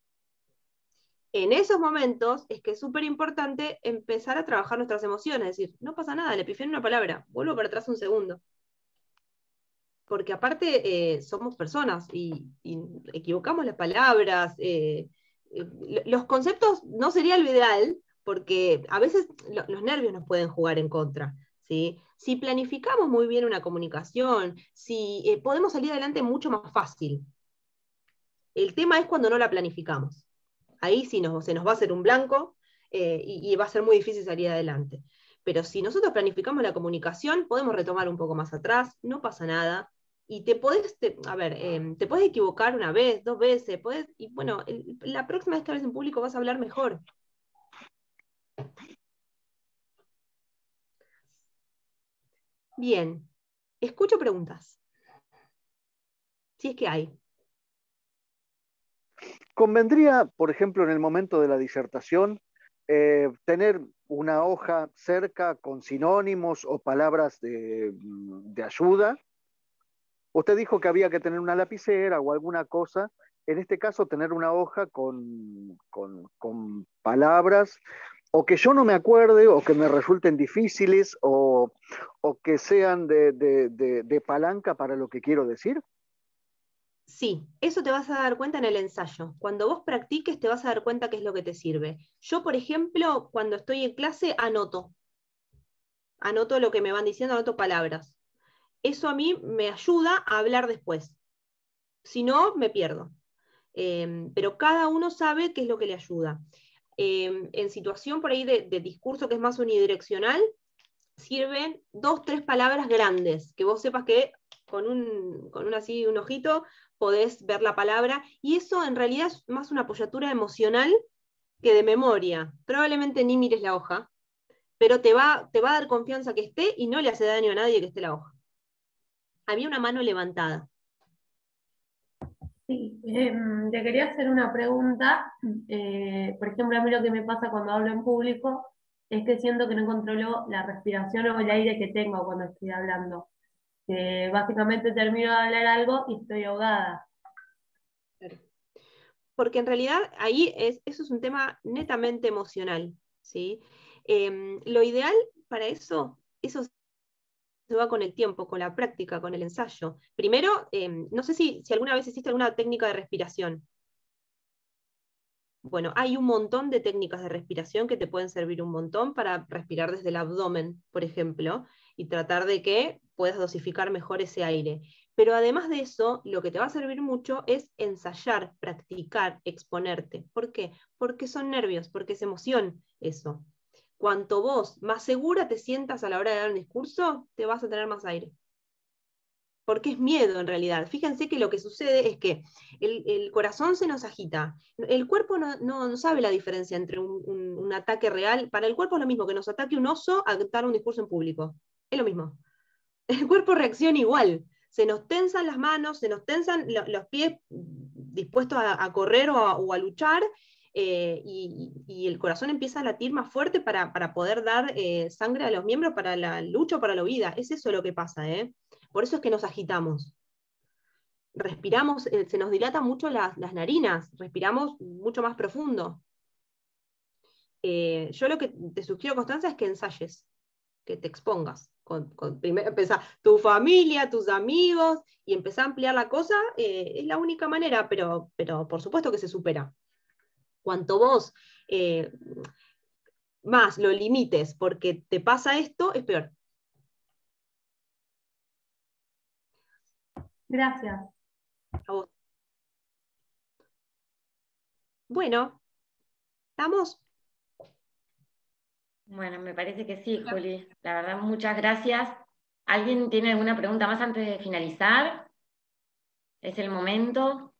En esos momentos es que es súper importante empezar a trabajar nuestras emociones, es decir, no pasa nada, le pifié una palabra, vuelvo para atrás un segundo. Porque aparte eh, somos personas y, y equivocamos las palabras, eh, eh, los conceptos no sería lo ideal, porque a veces lo, los nervios nos pueden jugar en contra, ¿sí? Si planificamos muy bien una comunicación, si eh, podemos salir adelante mucho más fácil. El tema es cuando no la planificamos. Ahí sí nos, se nos va a hacer un blanco eh, y, y va a ser muy difícil salir adelante. Pero si nosotros planificamos la comunicación, podemos retomar un poco más atrás, no pasa nada. Y te podés, te, a ver, eh, te podés equivocar una vez, dos veces, podés, y bueno, el, la próxima vez que hables en público vas a hablar mejor. Bien, escucho preguntas. Si es que hay. ¿Convendría, por ejemplo, en el momento de la disertación, eh, tener una hoja cerca con sinónimos o palabras de, de ayuda? Usted dijo que había que tener una lapicera o alguna cosa. En este caso, tener una hoja con, con, con palabras o que yo no me acuerde o que me resulten difíciles o, o que sean de, de, de, de palanca para lo que quiero decir. Sí, eso te vas a dar cuenta en el ensayo. Cuando vos practiques te vas a dar cuenta qué es lo que te sirve. Yo, por ejemplo, cuando estoy en clase, anoto. Anoto lo que me van diciendo, anoto palabras. Eso a mí me ayuda a hablar después. Si no, me pierdo. Eh, pero cada uno sabe qué es lo que le ayuda. Eh, en situación por ahí de, de discurso que es más unidireccional, sirven dos, tres palabras grandes, que vos sepas que con un, con un así, un ojito, podés ver la palabra, y eso en realidad es más una apoyatura emocional que de memoria. Probablemente ni mires la hoja, pero te va, te va a dar confianza que esté y no le hace daño a nadie que esté la hoja. Había una mano levantada. Sí, eh, te quería hacer una pregunta. Eh, por ejemplo, a mí lo que me pasa cuando hablo en público es que siento que no controlo la respiración o el aire que tengo cuando estoy hablando. Que básicamente termino de hablar algo y estoy ahogada. Porque en realidad ahí es, eso es un tema netamente emocional, ¿sí? Eh, lo ideal para eso, eso se va con el tiempo, con la práctica, con el ensayo. Primero, eh, no sé si, si alguna vez hiciste alguna técnica de respiración. Bueno, hay un montón de técnicas de respiración que te pueden servir un montón para respirar desde el abdomen, por ejemplo, y tratar de que puedas dosificar mejor ese aire. Pero además de eso, lo que te va a servir mucho es ensayar, practicar, exponerte. ¿Por qué? Porque son nervios, porque es emoción eso. Cuanto vos más segura te sientas a la hora de dar un discurso, te vas a tener más aire. Porque es miedo en realidad. Fíjense que lo que sucede es que el, el corazón se nos agita. El cuerpo no, no, no sabe la diferencia entre un, un, un ataque real. Para el cuerpo es lo mismo que nos ataque un oso a dar un discurso en público. Es lo mismo. El cuerpo reacciona igual. Se nos tensan las manos, se nos tensan lo, los pies dispuestos a, a correr o a, o a luchar, eh, y, y el corazón empieza a latir más fuerte para, para poder dar eh, sangre a los miembros para la lucha o para la vida. Es eso lo que pasa, ¿eh? Por eso es que nos agitamos. Respiramos, eh, se nos dilatan mucho las, las narinas, respiramos mucho más profundo. Eh, yo lo que te sugiero, Constanza, es que ensayes, que te expongas. Con, con, primero empezar tu familia, tus amigos, y empezar a ampliar la cosa, eh, es la única manera, pero, pero por supuesto que se supera. Cuanto vos eh, más lo limites porque te pasa esto, es peor. Gracias. A vos. Bueno, ¿estamos? Bueno, me parece que sí, Juli. La verdad, muchas gracias. ¿Alguien tiene alguna pregunta más antes de finalizar? ¿Es el momento?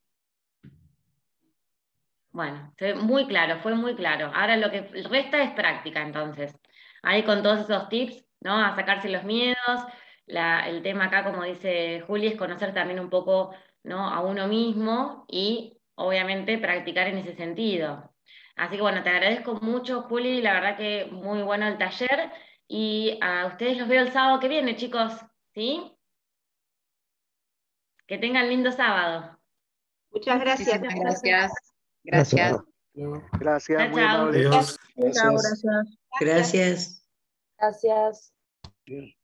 Bueno, fue muy claro, fue muy claro. Ahora lo que resta es práctica, entonces. Ahí con todos esos tips, ¿no? A sacarse los miedos. La, el tema acá, como dice Juli, es conocer también un poco, ¿no?, a uno mismo y, obviamente, practicar en ese sentido. Así que, bueno, te agradezco mucho, Juli. La verdad que muy bueno el taller. Y a ustedes los veo el sábado que viene, chicos. ¿Sí? Que tengan lindo sábado. Muchas gracias. Gracias. Gracias. Gracias, Chao, muy chao. amable. Adiós. Chao, gracias. Gracias. Gracias. Bien.